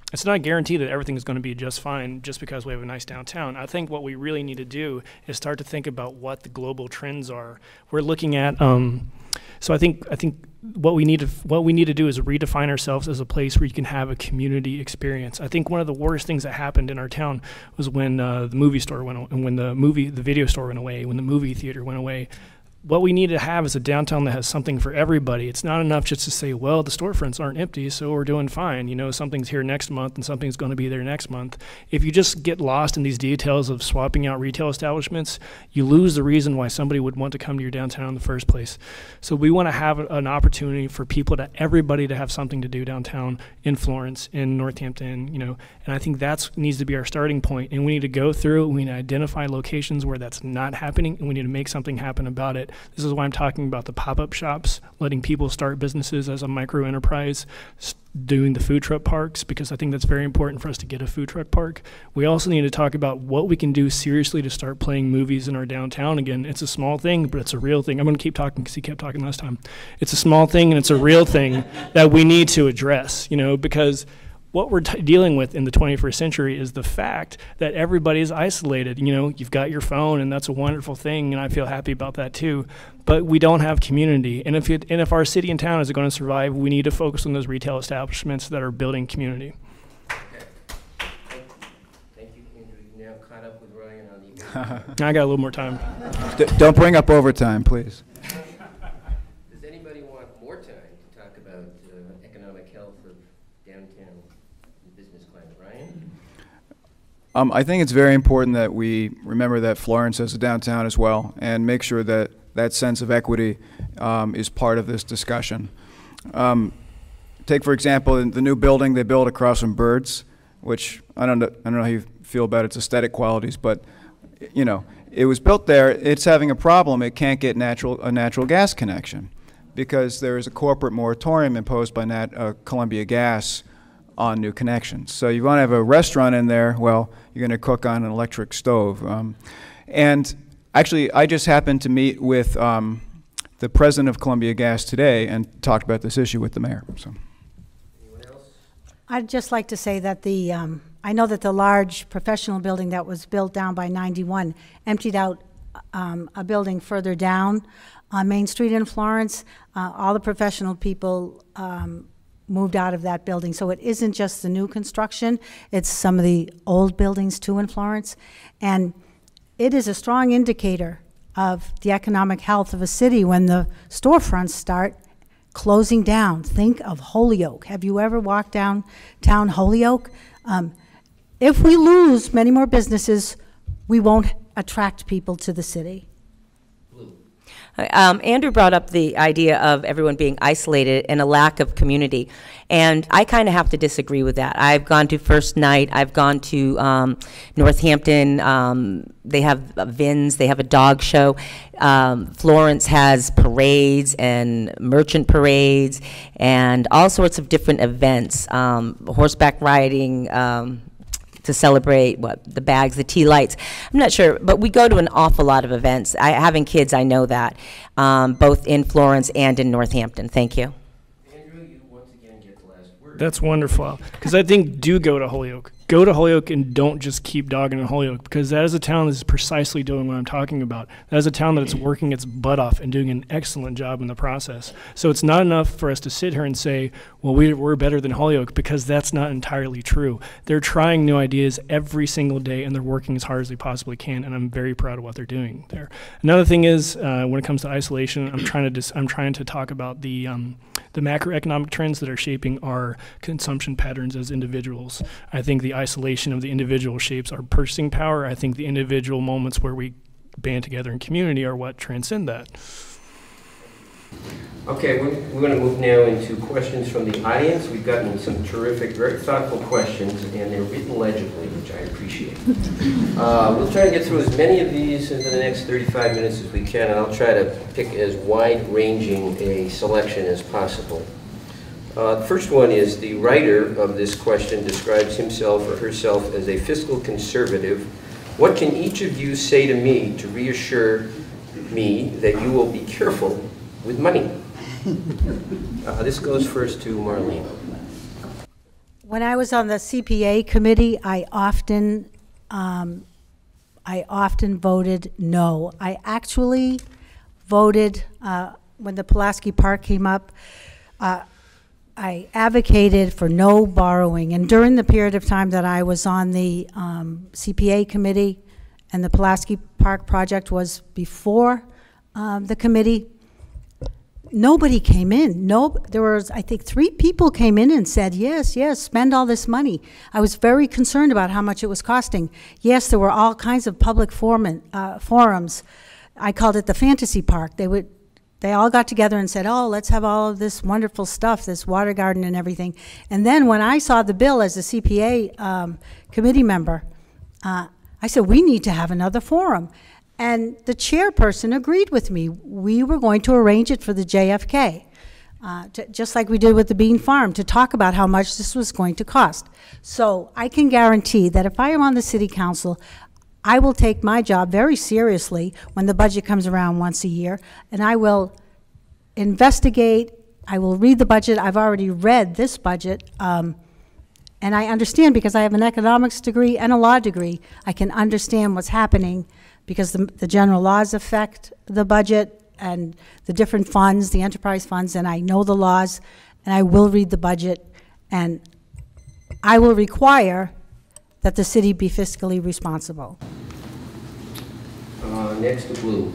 it's not guaranteed that everything is going to be just fine just because we have a nice downtown. I think what we really need to do is start to think about what the global trends are. We're looking at, so I think what we need to do is redefine ourselves as a place where you can have a community experience. I think one of the worst things that happened in our town was when the movie store went, and when the video store went away, when the movie theater went away. What we need to have is a downtown that has something for everybody. It's not enough just to say, well, the storefronts aren't empty, so we're doing fine. You know, something's here next month and something's going to be there next month. If you just get lost in these details of swapping out retail establishments, you lose the reason why somebody would want to come to your downtown in the first place. So we want to have an opportunity for everybody to have something to do downtown in Florence, in Northampton, you know, and I think that needs to be our starting point. And we need to go through, we need to identify locations where that's not happening, and we need to make something happen about it. This is why I'm talking about the pop-up shops, letting people start businesses as a micro-enterprise, doing the food truck parks, because I think that's very important for us to get a food truck park. We also need to talk about what we can do seriously to start playing movies in our downtown again. It's a small thing, but it's a real thing. I'm going to keep talking because he kept talking last time. It's a small thing, and it's a real thing that we need to address, you know, because what we're dealing with in the 21st century is the fact that everybody is isolated. You know, you've got your phone, and that's a wonderful thing, and I feel happy about that too. But we don't have community, and if our city and town is going to survive, we need to focus on those retail establishments that are building community. Okay. Thank you, Andrew. You now caught up with Ryan on the. I got a little more time. Don't bring up overtime, please. Does anybody want more time to talk about economic health of downtown business climate? Ryan? I think it's very important that we remember that Florence is a downtown as well, and make sure that that sense of equity is part of this discussion. Take, for example, the new building they built across from Birds, which I don't know how you feel about its aesthetic qualities, but you know, it was built there. It's having a problem. It can't get a natural gas connection because there is a corporate moratorium imposed by Columbia Gas on new connections. So you want to have a restaurant in there, well, you're going to cook on an electric stove. And actually, I just happened to meet with the president of Columbia Gas today and talked about this issue with the mayor. So. Anyone else? I'd just like to say that I know that the large professional building that was built down by 91 emptied out a building further down on Main Street in Florence. All the professional people moved out of that building. So it isn't just the new construction, it's some of the old buildings too in Florence. And it is a strong indicator of the economic health of a city when the storefronts start closing down. Think of Holyoke. Have you ever walked downtown Holyoke? If we lose many more businesses, we won't attract people to the city. Andrew brought up the idea of everyone being isolated and a lack of community, and I kind of have to disagree with that. I've gone to First Night, I've gone to Northampton, they have Vins, they have a dog show. Florence has parades and merchant parades and all sorts of different events, horseback riding, to celebrate the bags, the tea lights. I'm not sure, but we go to an awful lot of events. Having kids, I know that, both in Florence and in Northampton. Thank you. Andrew, you once again get the last word. That's wonderful, because I think do go to Holyoke. Go to Holyoke and don't just keep dogging on Holyoke, because that is a town that is precisely doing what I'm talking about. That is a town that is working its butt off and doing an excellent job in the process. So it's not enough for us to sit here and say, well, we're better than Holyoke, because that's not entirely true. They're trying new ideas every single day, and they're working as hard as they possibly can, and I'm very proud of what they're doing there. Another thing is, when it comes to isolation, I'm trying to talk about the macroeconomic trends that are shaping our consumption patterns as individuals. I think the isolation of the individual shapes our purchasing power. I think the individual moments where we band together in community are what transcend that. Okay, we're going to move now into questions from the audience. We've gotten some terrific, very thoughtful questions, and they're written legibly, which I appreciate. We'll try to get through as many of these in the next 35 minutes as we can, and I'll try to pick as wide-ranging a selection as possible. The first one is the writer of this question describes himself or herself as a fiscal conservative. What can each of you say to me to reassure me that you will be careful with money? This goes first to Marlene. When I was on the CPA committee, I often voted no. I actually voted, when the Pulaski Park came up, I advocated for no borrowing. And during the period of time that I was on the CPA committee, and the Pulaski Park project was before the committee, nobody came in. There was, I think, 3 people came in and said, yes, yes, spend all this money. I was very concerned about how much it was costing. Yes, there were all kinds of public forums. I called it the fantasy park. They all got together and said, oh, let's have all of this wonderful stuff, this water garden and everything. And then when I saw the bill as a CPA committee member, I said, we need to have another forum. And the chairperson agreed with me. We were going to arrange it for the JFK, just like we did with the Bean Farm, to talk about how much this was going to cost. So I can guarantee that if I am on the city council, I will take my job very seriously when the budget comes around once a year, and I will investigate, I will read the budget. I've already read this budget, and I understand, because I have an economics degree and a law degree. I can understand what's happening, because the general laws affect the budget and the different funds, the enterprise funds, and I know the laws, and I will read the budget, and I will require that the city be fiscally responsible. Next to Blue.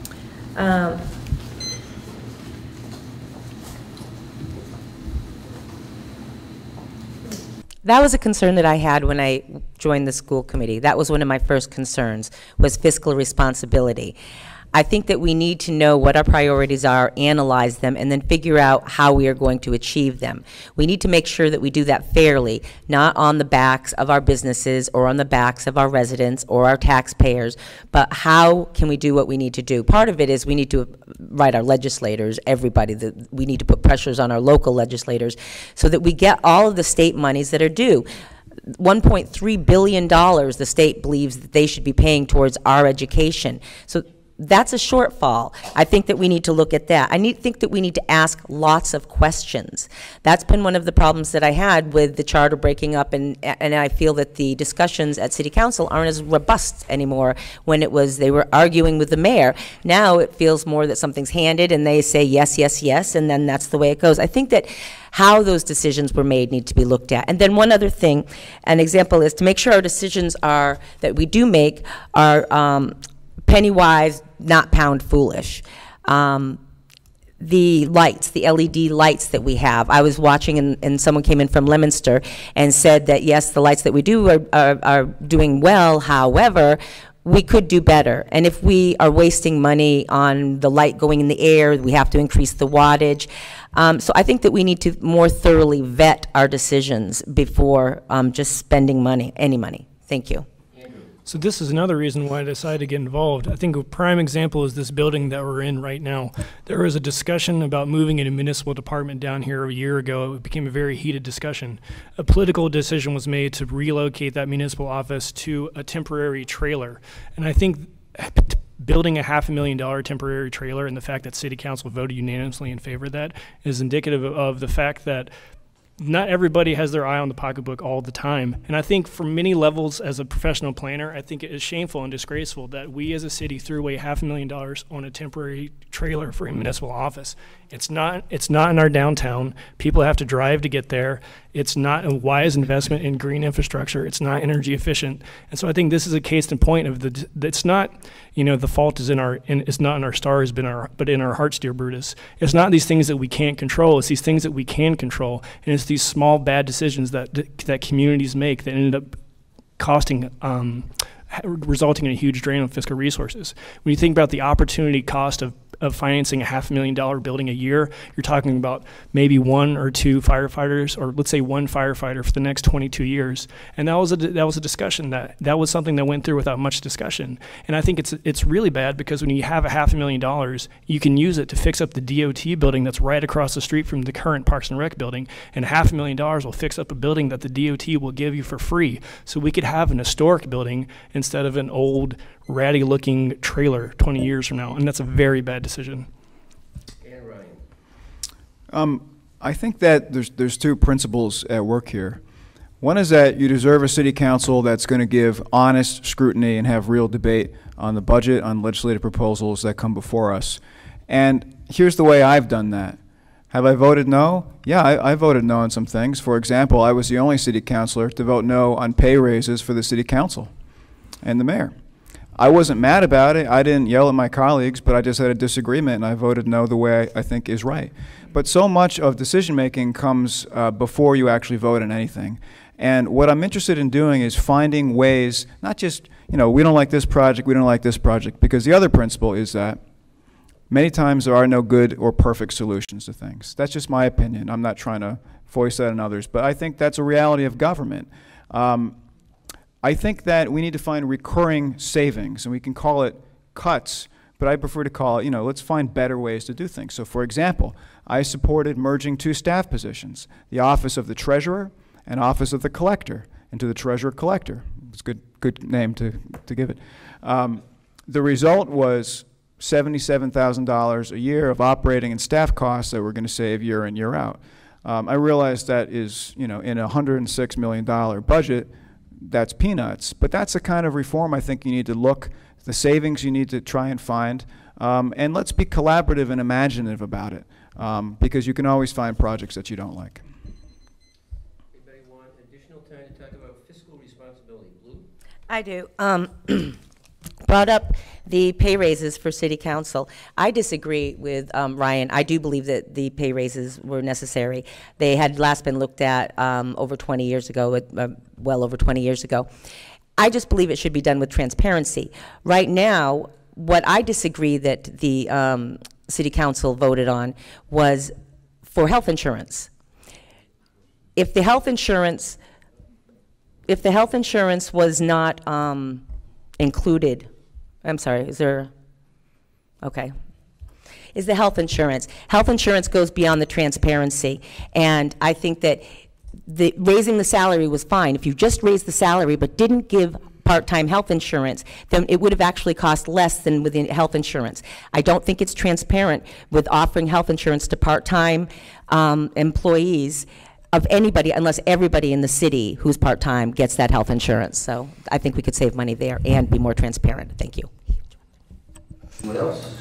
That was a concern that I had when I joined the school committee. That was one of my first concerns, was fiscal responsibility. I think that we need to know what our priorities are, analyze them, and then figure out how we are going to achieve them. We need to make sure that we do that fairly, not on the backs of our businesses or on the backs of our residents or our taxpayers, but how can we do what we need to do? Part of it is we need to write our legislators, everybody, we need to put pressures on our local legislators so that we get all of the state monies that are due. $1.3 billion the state believes that they should be paying towards our education. So that's a shortfall. I think that we need to look at that. think that we need to ask lots of questions. That's been one of the problems that I had with the charter breaking up, and I feel that the discussions at City Council aren't as robust anymore when they were arguing with the mayor. Now it feels more that something's handed and they say yes, yes, yes, and then that's the way it goes. I think that how those decisions were made need to be looked at. And then one other thing, an example is to make sure our decisions that we do make are penny wise, not pound foolish. The lights, the LED lights that we have. I was watching and someone came in from Leominster and said that yes, the lights that we do are doing well, however, we could do better. And if we are wasting money on the light going in the air, we have to increase the wattage. So I think that we need to more thoroughly vet our decisions before just spending any money. Thank you. So this is another reason why I decided to get involved. I think a prime example is this building that we're in right now. There was a discussion about moving a municipal department down here a year ago. It became a very heated discussion. A political decision was made to relocate that municipal office to a temporary trailer. And I think building a $500,000 temporary trailer and the fact that City Council voted unanimously in favor of that is indicative of the fact that not everybody has their eye on the pocketbook all the time. And I think from many levels as a professional planner, I think it is shameful and disgraceful that we as a city threw away $500,000 on a temporary trailer for a municipal office. It's not in our downtown. People have to drive to get there. It's not a wise investment in green infrastructure. It's not energy efficient. And so I think this is a case in point of it's not, the fault is it's not in our stars, but in our hearts, dear Brutus. It's not these things that we can't control. It's these things that we can control. And it's these small bad decisions that communities make that ended up costing, resulting in a huge drain on fiscal resources. When you think about the opportunity cost of financing a $500,000 building a year, you're talking about maybe 1 or 2 firefighters, or let's say 1 firefighter for the next 22 years. And that was a discussion that was something that went through without much discussion. And I think it's really bad because when you have a $500,000, you can use it to fix up the DOT building that's right across the street from the current Parks and Rec building, and $500,000 will fix up a building that the DOT will give you for free. So we could have an historic building instead of an old, ratty-looking trailer 20 years from now, and that's a very bad decision. And Ryan. I think that there's 2 principles at work here. One is that you deserve a city council that's going to give honest scrutiny and have real debate on the budget, on legislative proposals that come before us. And here's the way I've done that. Have I voted no? Yeah, I voted no on some things. For example, I was the only city councilor to vote no on pay raises for the city council and the mayor. I wasn't mad about it. I didn't yell at my colleagues, but I just had a disagreement, and I voted no the way I think is right. But so much of decision-making comes before you actually vote on anything. And what I'm interested in doing is finding ways, not just, we don't like this project, we don't like this project, because the other principle is that many times there are no good or perfect solutions to things. That's just my opinion. I'm not trying to voice that on others, but I think that's a reality of government. I think that we need to find recurring savings, and we can call it cuts, but I prefer to call it, let's find better ways to do things. So for example, I supported merging 2 staff positions, the office of the treasurer and office of the collector, into the treasurer-collector. It's a good name to give it. The result was $77,000 a year of operating and staff costs that we're going to save year in, year out. I realize that is, in a $106 million budget, that's peanuts, but that's the kind of reform I think you need to look, the savings you need to try and find, and let's be collaborative and imaginative about it, because you can always find projects that you don't like. Anybody want additional time to talk about fiscal responsibility? Blue? I do. Brought up the pay raises for city council. I disagree with Ryan. I do believe that the pay raises were necessary. They had last been looked at over 20 years ago, well over 20 years ago. I just believe it should be done with transparency. Right now, what I disagree that the city council voted on was for health insurance. If the health insurance was not included, I'm sorry, is there, okay. Is the health insurance. Health insurance goes beyond the transparency, and I think that raising the salary was fine. If you just raised the salary but didn't give part-time health insurance, then it would have actually cost less than with health insurance. I don't think it's transparent with offering health insurance to part-time employees of anybody, unless everybody in the city who's part-time gets that health insurance. So I think we could save money there and be more transparent. Thank you. Anyone else?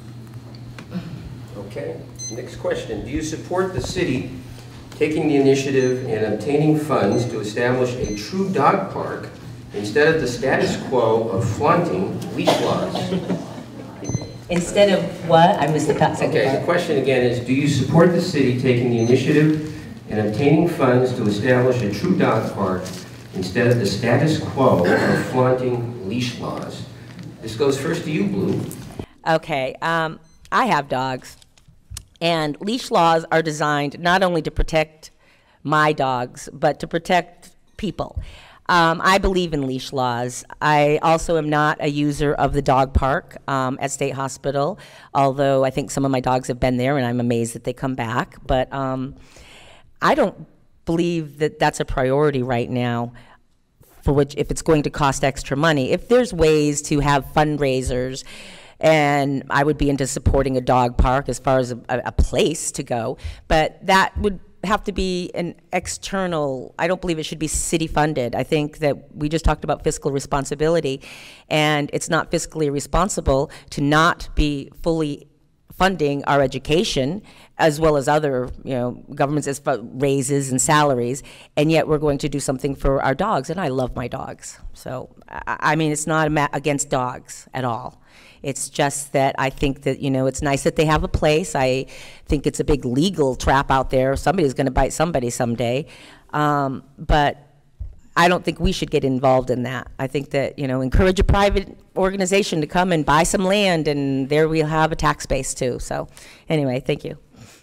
Okay. Next question. Do you support the city taking the initiative and obtaining funds to establish a true dog park instead of the status quo of flaunting leash laws? Instead of what? I missed the second Okay, part. the question again is, do you support the city taking the initiative and obtaining funds to establish a true dog park instead of the status quo of flaunting leash laws? This goes first to you, Blue. Okay, I have dogs, and leash laws are designed not only to protect my dogs, but to protect people. I believe in leash laws. I also am not a user of the dog park at State Hospital, although I think some of my dogs have been there, and I'm amazed that they come back. But I don't believe that that's a priority right now, for which, if it's going to cost extra money. If there's ways to have fundraisers, and I would be into supporting a dog park as far as a place to go, but that would have to be an external. I don't believe it should be city funded. I think that we just talked about fiscal responsibility, and it's not fiscally responsible to not be fully funding our education as well as other, governments as far raises and salaries, and yet we're going to do something for our dogs, and I love my dogs. So, I mean, it's not against dogs at all. It's just that I think that, it's nice that they have a place. I think it's a big legal trap out there. Somebody's going to bite somebody someday. But I don't think we should get involved in that. I think that, encourage a private organization to come and buy some land, and there we'll have a tax base too. So anyway, thank you.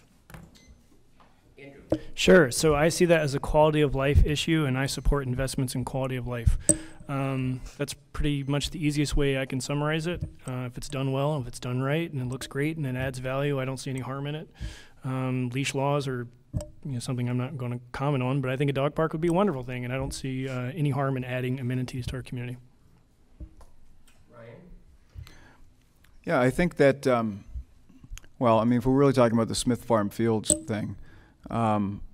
Sure. So I see that as a quality of life issue, and I support investments in quality of life. That's pretty much the easiest way I can summarize it. If it's done well, if it's done right, and it looks great, and it adds value, I don't see any harm in it. Leash laws are something I'm not going to comment on, but I think a dog park would be a wonderful thing, and I don't see any harm in adding amenities to our community. Ryan? Yeah, I think that, well, I mean, if we're really talking about the Smith Farm Fields thing,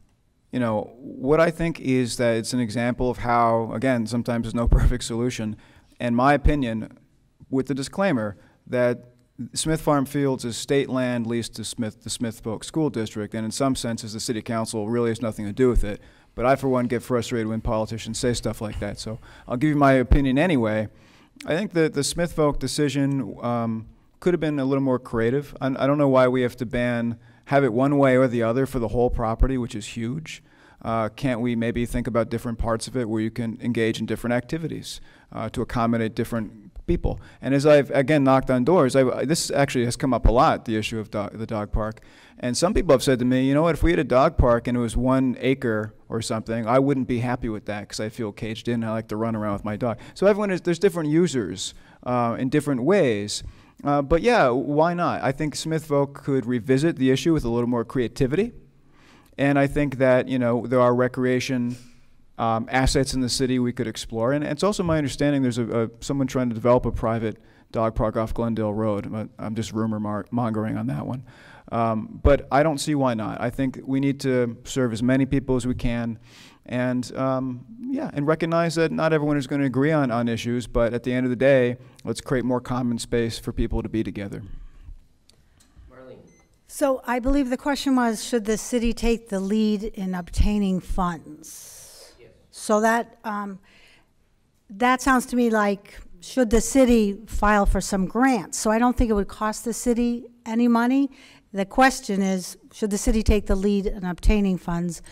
what I think is that it's an example of how, again, sometimes there's no perfect solution. And my opinion, with the disclaimer that Smith Farm Fields is state land leased to the Smith Folk School District, and in some senses the city council really has nothing to do with it. But I, for one, get frustrated when politicians say stuff like that. So I'll give you my opinion anyway. I think that the Smith Folk decision could have been a little more creative. I don't know why we have to have it one way or the other for the whole property, which is huge. Can't we maybe think about different parts of it where you can engage in different activities to accommodate different people? And as I've, again, knocked on doors, this actually has come up a lot, the issue of the dog park. And some people have said to me, you know what, if we had a dog park and it was 1 acre or something, I wouldn't be happy with that because I feel caged in. I like to run around with my dog. So there's different users in different ways. But yeah, why not? I think Smith Folk could revisit the issue with a little more creativity. And I think that, there are recreation assets in the city we could explore. And it's also my understanding there's someone trying to develop a private dog park off Glendale Road. I'm just rumor mongering on that one. But I don't see why not. I think we need to serve as many people as we can. And and recognize that not everyone is going to agree on issues, but at the end of the day, let's create more common space for people to be together. Marlene. So I believe the question was, should the city take the lead in obtaining funds? Yes. So that sounds to me like, should the city file for some grants? So I don't think it would cost the city any money. The question is, should the city take the lead in obtaining funds?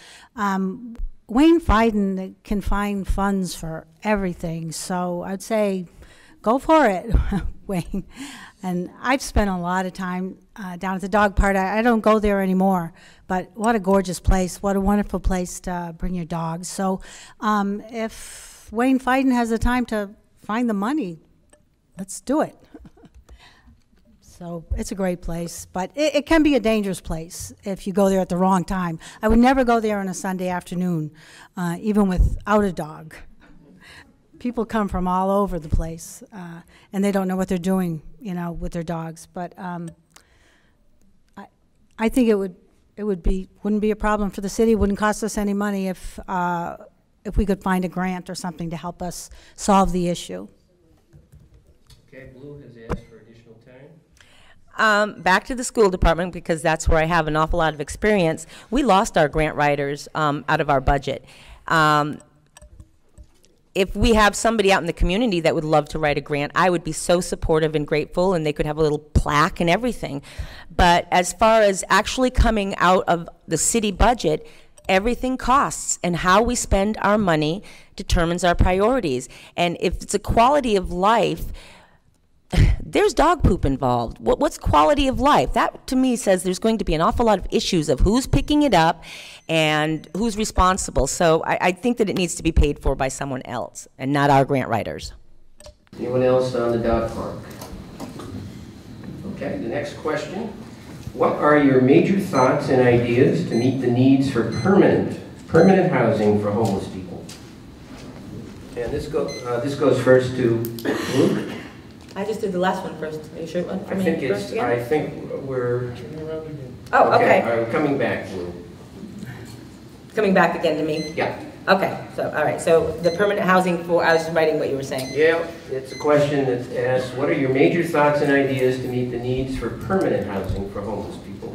Wayne Fiden can find funds for everything, so I'd say go for it, Wayne. And I've spent a lot of time down at the dog park. I don't go there anymore, but what a gorgeous place. What a wonderful place to bring your dogs. So if Wayne Fiden has the time to find the money, let's do it. So it's a great place, but it can be a dangerous place if you go there at the wrong time. I would never go there on a Sunday afternoon, even without a dog. People come from all over the place, and they don't know what they're doing, with their dogs. But I think it wouldn't be a problem for the city. It wouldn't cost us any money if we could find a grant or something to help us solve the issue. Okay, Blue has asked for additional time. Back to the school department, because that's where I have an awful lot of experience. We lost our grant writers out of our budget. If we have somebody out in the community that would love to write a grant, I would be so supportive and grateful, and they could have a little plaque and everything. But as far as actually coming out of the city budget, everything costs, and how we spend our money determines our priorities. And if it's a quality of life, there's dog poop involved. What's quality of life? That, to me, says there's going to be an awful lot of issues of who's picking it up and who's responsible. So I think that it needs to be paid for by someone else and not our grant writers. Anyone else on the dog park? Okay, the next question. What are your major thoughts and ideas to meet the needs for permanent housing for homeless people? And this goes first to Luke. I just did the last one first. Are you sure it went for me first again? I think we're... Oh, okay. I'm coming back, Blue. Coming back again to me? Yeah. Okay, so, all right. So the permanent housing for, I was just writing what you were saying. Yeah, it's a question that asks, what are your major thoughts and ideas to meet the needs for permanent housing for homeless people?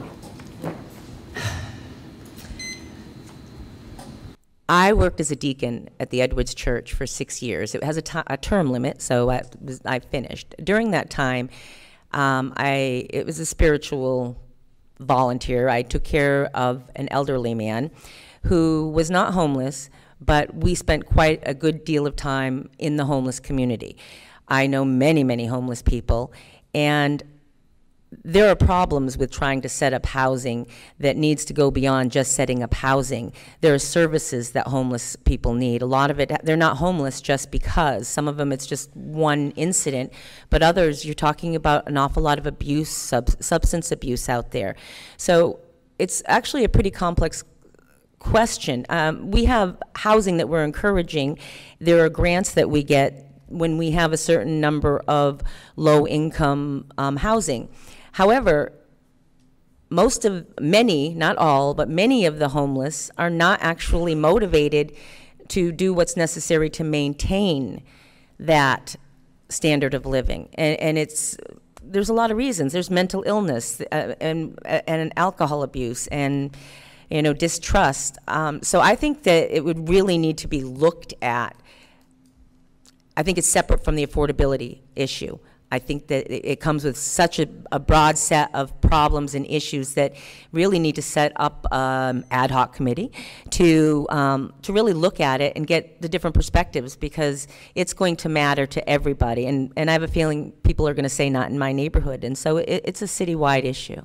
I worked as a deacon at the Edwards Church for 6 years. It has a term limit, so I finished. During that time, it was a spiritual volunteer. I took care of an elderly man who was not homeless, but we spent quite a good deal of time in the homeless community. I know many, many homeless people, and there are problems with trying to set up housing that needs to go beyond just setting up housing. There are services that homeless people need. A lot of it, they're not homeless just because. Some of them, it's just one incident, but others, you're talking about an awful lot of abuse, substance abuse out there. So it's actually a pretty complex question. We have housing that we're encouraging. There are grants that we get when we have a certain number of low-income housing. However, many, not all, but many of the homeless are not actually motivated to do what's necessary to maintain that standard of living. And there's a lot of reasons. There's mental illness and alcohol abuse and, distrust. So I think that it would really need to be looked at. I think it's separate from the affordability issue. I think that it comes with such a broad set of problems and issues that really need to set up ad hoc committee to really look at it and get the different perspectives, because it's going to matter to everybody. And I have a feeling people are going to say not in my neighborhood. And so it's a citywide issue.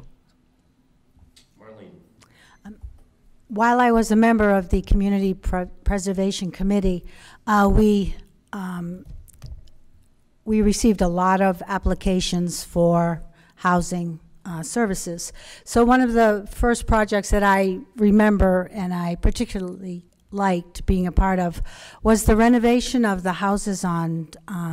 Marlene. While I was a member of the Community Preservation Committee, we received a lot of applications for housing services. So one of the first projects that I remember and I particularly liked being a part of was the renovation of the houses on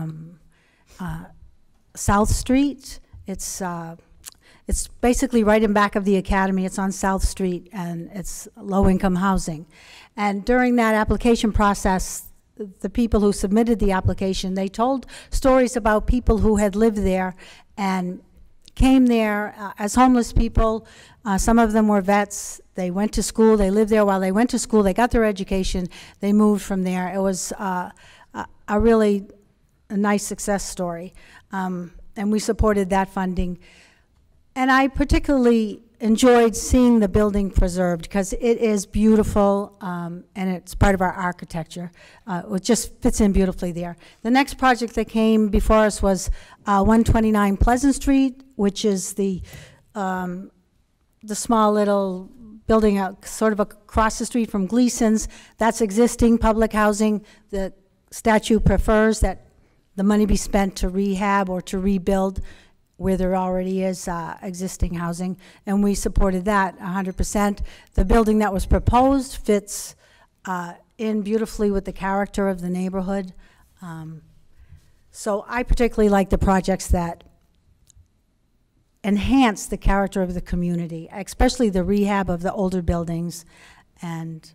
South Street. It's basically right in back of the Academy. It's on South Street, and it's low-income housing. And during that application process, the people who submitted the application, they told stories about people who had lived there and came there as homeless people. Some of them were vets. They went to school. They lived there while they went to school. They got their education. They moved from there. It was a really nice success story. And we supported that funding. And I particularly enjoyed seeing the building preserved because it is beautiful, and it's part of our architecture. It just fits in beautifully there. The next project that came before us was 129 Pleasant Street, which is the small little building out sort of across the street from Gleason's. That's existing public housing. The statute prefers that the money be spent to rehab or to rebuild where there already is existing housing, and we supported that 100%. The building that was proposed fits in beautifully with the character of the neighborhood. So I particularly like the projects that enhance the character of the community, especially the rehab of the older buildings, and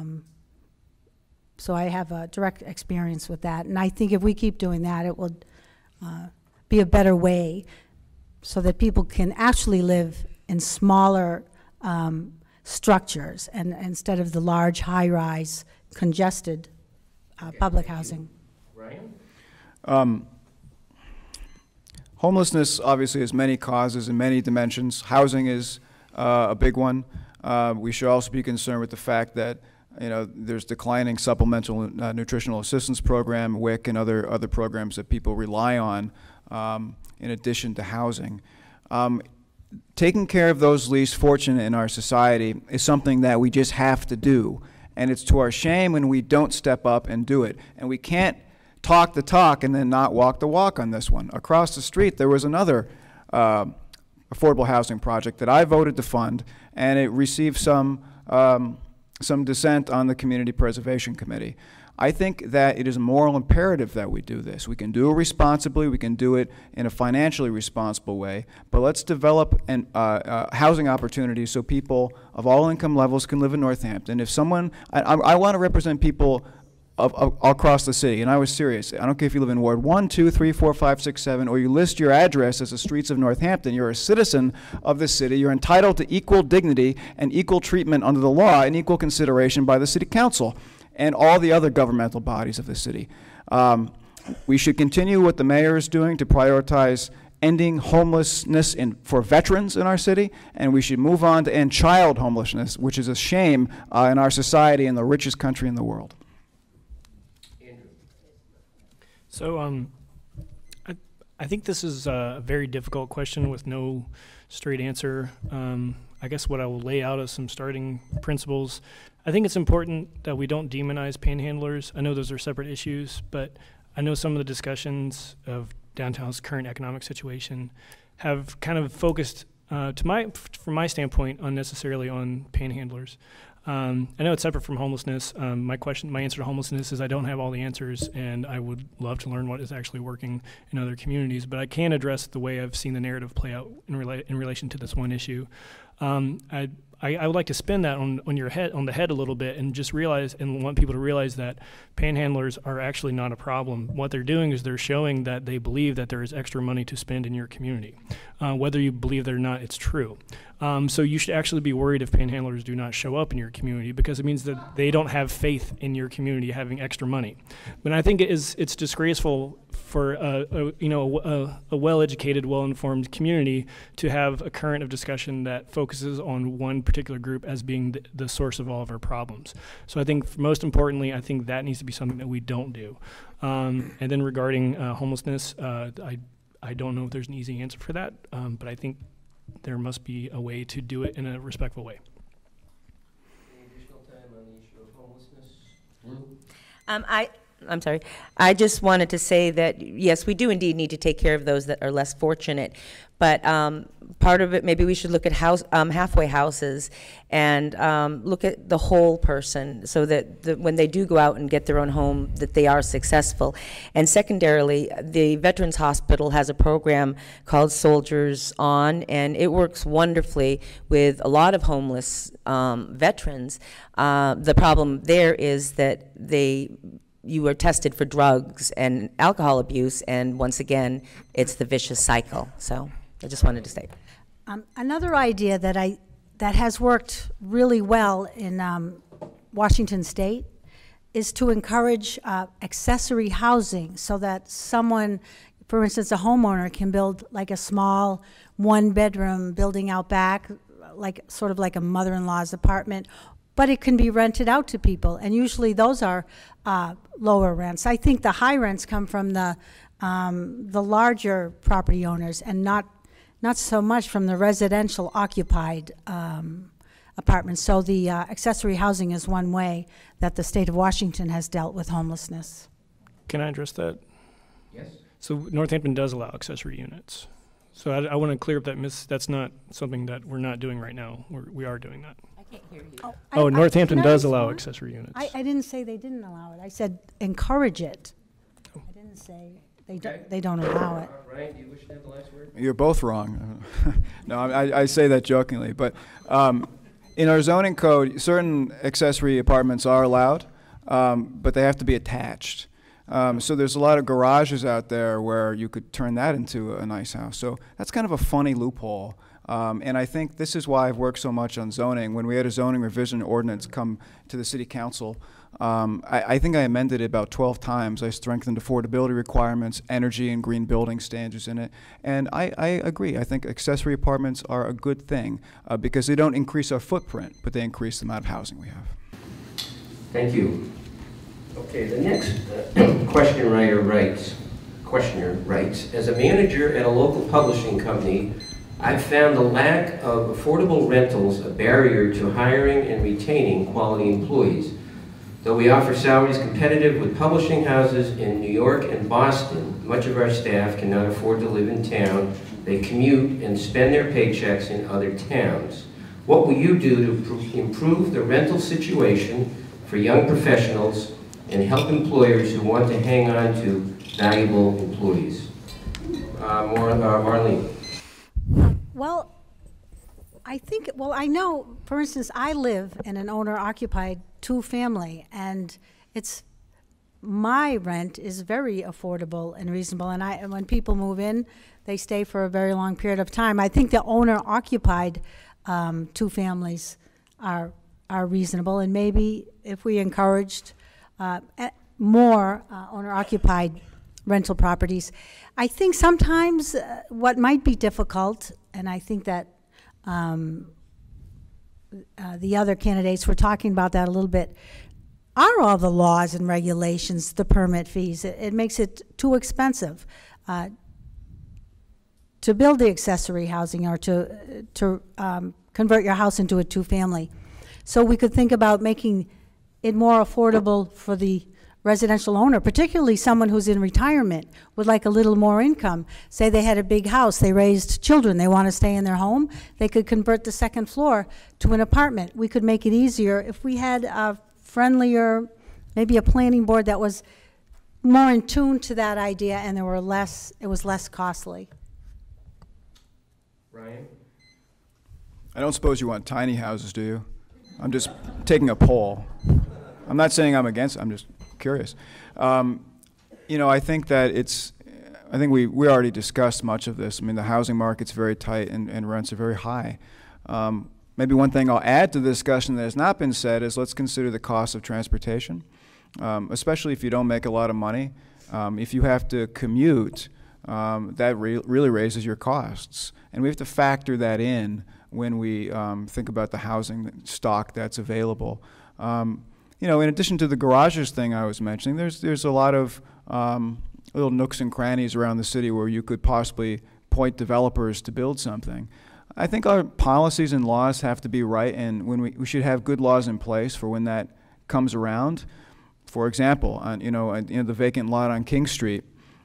so I have a direct experience with that. And I think if we keep doing that, it will be a better way so that people can actually live in smaller structures and instead of the large, high-rise, congested public housing. Ryan? Homelessness obviously has many causes and many dimensions. Housing is a big one. We should also be concerned with the fact that there's declining supplemental nutritional assistance program, WIC, and other programs that people rely on in addition to housing. Taking care of those least fortunate in our society is something that we just have to do. And it's to our shame when we don't step up and do it. And we can't talk the talk and then not walk the walk on this one. Across the street, there was another affordable housing project that I voted to fund, and it received some dissent on the Community Preservation Committee. I think that it is a moral imperative that we do this. We can do it responsibly, we can do it in a financially responsible way, but let's develop housing opportunities so people of all income levels can live in Northampton. If someone, I want to represent people across the city, and I was serious. I don't care if you live in Ward 1, 2, 3, 4, 5, 6, 7, or you list your address as the streets of Northampton. You're a citizen of the city. You're entitled to equal dignity and equal treatment under the law and equal consideration by the City Council and all the other governmental bodies of the city. We should continue what the mayor is doing to prioritize ending homelessness for veterans in our city, and we should move on to end child homelessness, which is a shame in our society and the richest country in the world. So I think this is a very difficult question with no straight answer. I guess what I will lay out as some starting principles. I think it's important that we don't demonize panhandlers. I know those are separate issues, but I know some of the discussions of downtown's current economic situation have kind of focused, from my standpoint, unnecessarily on panhandlers. I know it's separate from homelessness. My answer to homelessness is I don't have all the answers, and I would love to learn what is actually working in other communities. But I can address the way I've seen the narrative play out in relation to this one issue. I would like to spin that on the head a little bit, and just realize and want people to realize that panhandlers are actually not a problem. What they're doing is they're showing that they believe that there is extra money to spend in your community. Whether you believe it or not, it's true. So you should actually be worried if panhandlers do not show up in your community, because it means that they don't have faith in your community having extra money. But I think it's disgraceful for a well-educated, well-informed community to have a current of discussion that focuses on one particular group as being the source of all of our problems. So I think most importantly, I think that needs to be something that we don't do. And then regarding homelessness, I don't know if there's an easy answer for that, but I think there must be a way to do it in a respectful way. Any additional time on the issue of homelessness? I'm sorry. I just wanted to say that, yes, we do indeed need to take care of those that are less fortunate. But part of it, maybe we should look at halfway houses and look at the whole person, so that when they do go out and get their own home, that they are successful. And secondarily, the Veterans Hospital has a program called Soldiers On, and it works wonderfully with a lot of homeless veterans. The problem there is that you are tested for drugs and alcohol abuse, and once again, it's the vicious cycle. So I just wanted to say. Another idea that has worked really well in Washington State is to encourage accessory housing, so that someone, for instance, a homeowner, can build like a small one-bedroom building out back, sort of like a mother-in-law's apartment, but it can be rented out to people, and usually those are lower rents. I think the high rents come from the larger property owners, and not so much from the residential occupied apartments. So the accessory housing is one way that the state of Washington has dealt with homelessness. Can I address that? Yes. So Northampton does allow accessory units. So I want to clear up that's not something that we're not doing right now. We are doing that. I can't hear you. Northampton does allow accessory units. I didn't say they didn't allow it. I said encourage it. I didn't say they don't allow it. Ryan, do you wish to have the last word? You're both wrong. No, I say that jokingly, but in our zoning code, certain accessory apartments are allowed, but they have to be attached. So there's a lot of garages out there where you could turn that into a nice house. So that's kind of a funny loophole. And I think this is why I've worked so much on zoning. When we had a zoning revision ordinance come to the city council, I think I amended it about 12 times. I strengthened affordability requirements, energy and green building standards in it. And I agree. I think accessory apartments are a good thing because they don't increase our footprint, but they increase the amount of housing we have. Thank you. Okay, the next questioner writes, as a manager at a local publishing company, I've found the lack of affordable rentals a barrier to hiring and retaining quality employees. Though we offer salaries competitive with publishing houses in New York and Boston, much of our staff cannot afford to live in town. They commute and spend their paychecks in other towns. What will you do to improve the rental situation for young professionals and help employers who want to hang on to valuable employees? Marlene. Well, I know, for instance, I live in an owner-occupied two-family, and my rent is very affordable and reasonable, and when people move in, they stay for a very long period of time. I think the owner-occupied two families are reasonable, and maybe if we encouraged more owner-occupied rental properties. I think sometimes what might be difficult, and I think that the other candidates were talking about that a little bit, are all the laws and regulations, the permit fees. It makes it too expensive to build the accessory housing or to convert your house into a two-family. So we could think about making it more affordable for the residential owner, particularly someone who's in retirement, would like a little more income. Say they had a big house, they raised children, they want to stay in their home, they could convert the second floor to an apartment. We could make it easier if we had a friendlier, maybe a planning board that was more in tune to that idea, and it was less costly. Ryan? I don't suppose you want tiny houses, do you? I'm just taking a poll. I'm not saying I'm against it, I'm just curious. You know, I think that we already discussed much of this. I mean, the housing market's very tight and rents are very high. Maybe one thing I'll add to the discussion that has not been said is let's consider the cost of transportation, especially if you don't make a lot of money. If you have to commute, that really raises your costs. And we have to factor that in when we think about the housing stock that's available. You know, in addition to the garages thing I was mentioning, there's a lot of little nooks and crannies around the city where you could possibly point developers to build something. I think our policies and laws have to be right, and when we should have good laws in place for when that comes around. For example, on the vacant lot on King Street,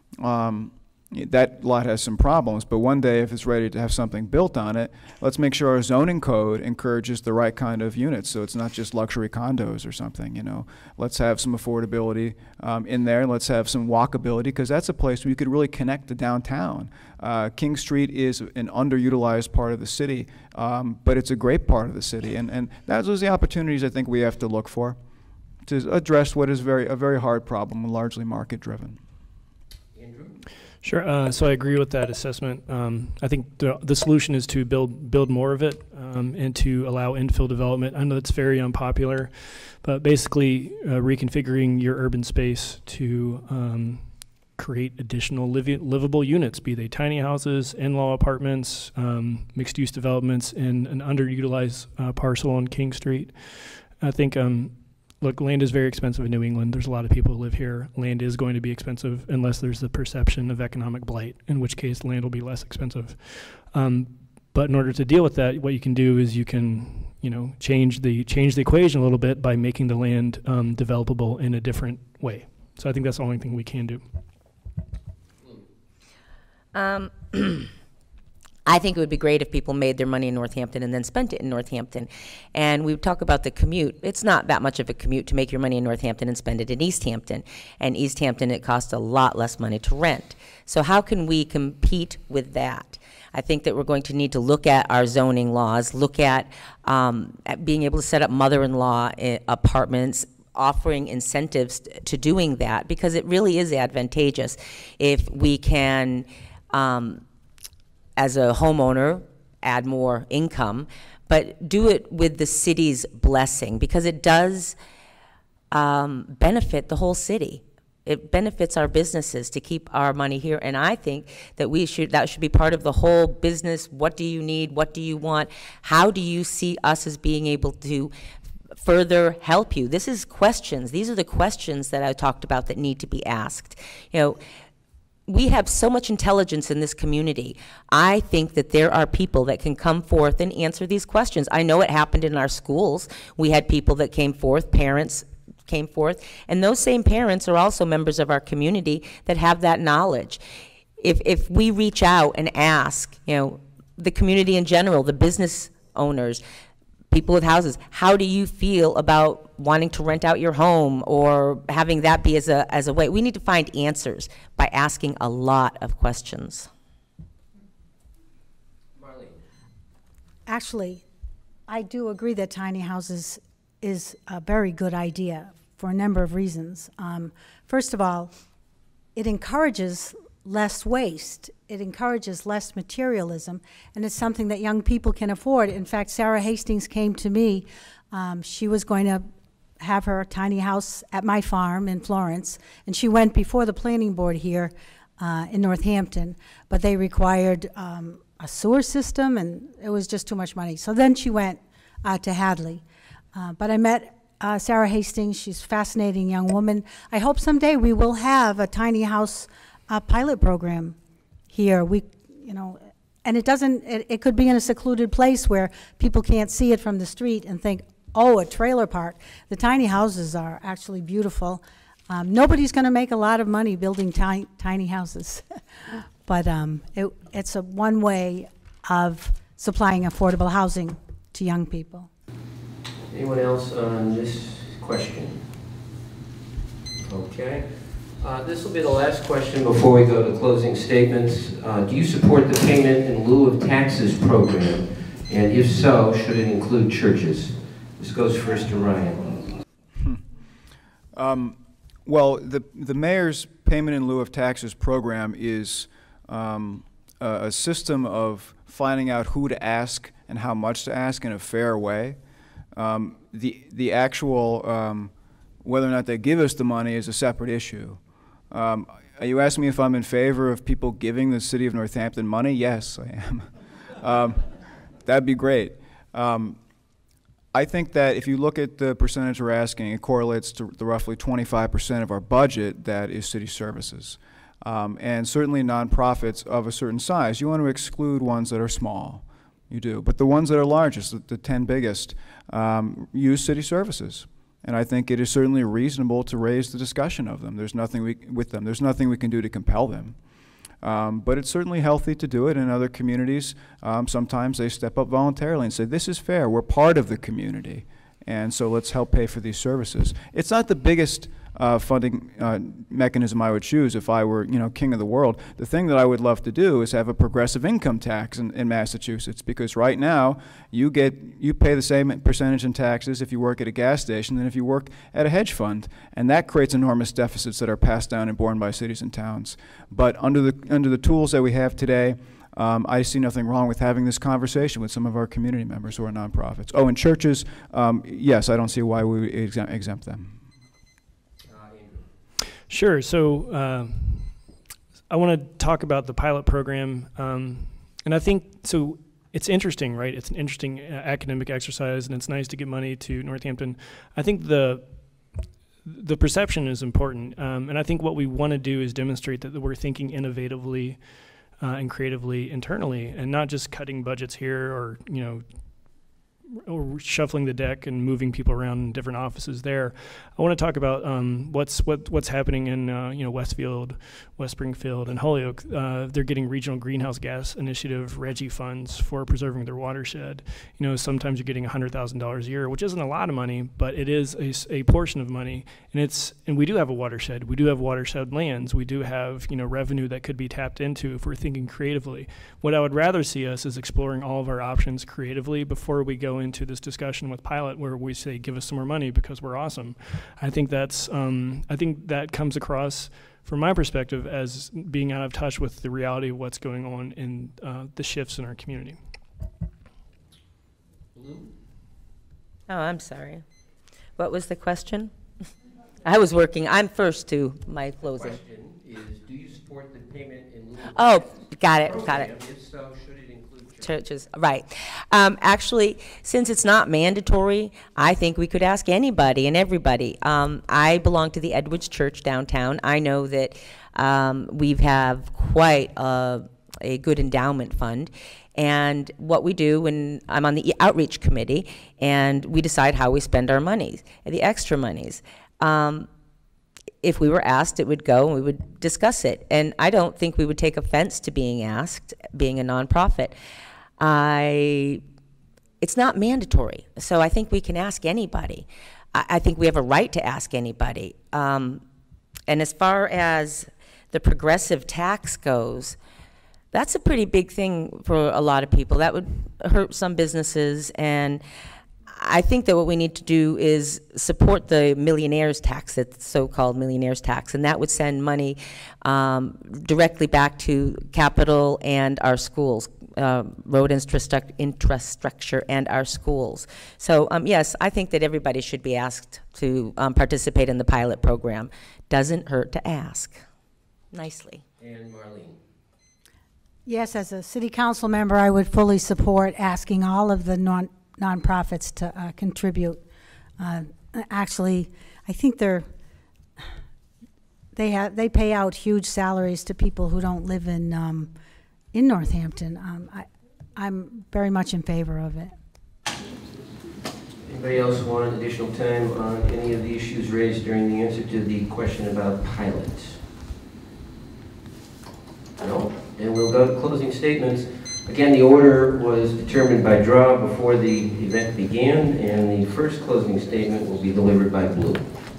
that lot has some problems, but one day if it's ready to have something built on it, let's make sure our zoning code encourages the right kind of units, so it's not just luxury condos or something, you know. Let's have some affordability in there. Let's have some walkability, because that's a place where you could really connect to downtown. King Street is an underutilized part of the city, but it's a great part of the city, and those are the opportunities I think we have to look for to address what is a very hard problem, largely market-driven. Andrew? Sure. So I agree with that assessment. I think the solution is to build more of it and to allow infill development. I know that's very unpopular, but basically reconfiguring your urban space to create additional livable units, be they tiny houses, in-law apartments, mixed-use developments in an underutilized parcel on King Street. I think look, land is very expensive in New England. There's a lot of people who live here. Land is going to be expensive unless there's the perception of economic blight, in which case land will be less expensive. But in order to deal with that, what you can do is you can, change the equation a little bit by making the land developable in a different way. So I think that's the only thing we can do. I think it would be great if people made their money in Northampton and then spent it in Northampton. And we talk about the commute. It's not that much of a commute to make your money in Northampton and spend it in East Hampton. And East Hampton, it costs a lot less money to rent. So how can we compete with that? I think that we're going to need to look at our zoning laws, look at being able to set up mother-in-law apartments, offering incentives to doing that, because it really is advantageous if we can, as a homeowner, add more income, but do it with the city's blessing, because it does benefit the whole city. It benefits our businesses to keep our money here, and I think that that should be part of the whole business. What do you need? What do you want? How do you see us as being able to further help you? This is questions. These are the questions that I talked about that need to be asked. We have so much intelligence in this community. I think that there are people that can come forth and answer these questions. I know it happened in our schools. We had people that came forth, parents came forth, and those same parents are also members of our community that have that knowledge. If we reach out and ask, the community in general, the business owners, people with houses, how do you feel about wanting to rent out your home or having that be as a way? We need to find answers by asking a lot of questions. Marlene? Actually, I do agree that tiny houses is a very good idea for a number of reasons. First of all, it encourages less waste. It encourages less materialism, and it's something that young people can afford. In fact, Sarah Hastings came to me. She was going to have her tiny house at my farm in Florence, and she went before the planning board here in Northampton, but they required a sewer system, and it was just too much money. So then she went to Hadley. But I met Sarah Hastings. She's a fascinating young woman. I hope someday we will have a tiny house pilot program here. And it could be in a secluded place where people can't see it from the street and think, oh, a trailer park. The tiny houses are actually beautiful. Nobody's going to make a lot of money building tiny houses, but it's a one way of supplying affordable housing to young people. Anyone else on this question? Okay. This will be the last question before we go to closing statements. Do you support the payment in lieu of taxes program? And if so, should it include churches? This goes first to Ryan. Well, the mayor's payment in lieu of taxes program is a system of finding out who to ask and how much to ask in a fair way. The actual whether or not they give us the money is a separate issue. Are you asking me if I'm in favor of people giving the city of Northampton money? Yes, I am. That'd be great. I think that if you look at the percentage we're asking, it correlates to the roughly 25% of our budget that is city services. And certainly nonprofits of a certain size, you want to exclude ones that are small. You do. But the ones that are largest, the 10 biggest, use city services. And I think it is certainly reasonable to raise the discussion of them. There's nothing There's nothing we can do to compel them. But it's certainly healthy to do it. In other communities, sometimes they step up voluntarily and say, this is fair, we're part of the community, and so let's help pay for these services. It's not the biggest funding mechanism I would choose if I were, king of the world. The thing that I would love to do is have a progressive income tax in Massachusetts, because right now you pay the same percentage in taxes if you work at a gas station than if you work at a hedge fund, and that creates enormous deficits that are passed down and borne by cities and towns. But under the tools that we have today, I see nothing wrong with having this conversation with some of our community members who are nonprofits. Oh, and churches, yes, I don't see why we would exempt them. Sure. So I want to talk about the pilot program, and I think so. It's interesting, right? It's an interesting academic exercise, and it's nice to get money to Northampton. I think the perception is important, and I think what we want to do is demonstrate that we're thinking innovatively and creatively internally, and not just cutting budgets here or or shuffling the deck and moving people around in different offices there. I want to talk about what's happening in Westfield, West Springfield, and Holyoke. They're getting regional greenhouse gas initiative RGGI funds for preserving their watershed. Sometimes you're getting $100,000 a year, which isn't a lot of money, but it is a portion of money. And we do have a watershed. We do have watershed lands. We do have revenue that could be tapped into if we're thinking creatively. What I would rather see us is exploring all of our options creatively before we go into this discussion with pilot where we say give us some more money because we're awesome. I think that comes across from my perspective as being out of touch with the reality of what's going on in the shifts in our community. Oh, I'm sorry. What was the question? I was working. I'm first to my closing. The question is, do you support the payment in lieu of Oh, got it. If so, should it include Churches, right. Actually, since it's not mandatory, I think we could ask anybody and everybody. I belong to the Edwards Church downtown. I know that we have quite a good endowment fund. And what we do when I'm on the outreach committee, and we decide how we spend our monies, the extra monies. If we were asked, it would go and we would discuss it. And I don't think we would take offense to being asked, being a nonprofit. It's not mandatory, so I think we can ask anybody. I think we have a right to ask anybody. And as far as the progressive tax goes, that's a pretty big thing for a lot of people. That would hurt some businesses, and I think that what we need to do is support the millionaire's tax, that's so-called millionaire's tax, and that would send money directly back to capital and our schools, road infrastructure and our schools. So yes, I think that everybody should be asked to participate in the pilot program. Doesn't hurt to ask. Nicely. And Marlene. Yes, as a city council member, I would fully support asking all of the nonprofits to contribute. Actually, I think they pay out huge salaries to people who don't live in Northampton. I'm very much in favor of it. Anybody else want additional time on any of the issues raised during the answer to the question about pilots? No? And we'll go to closing statements. Again, the order was determined by draw before the event began, and the first closing statement will be delivered by Blue.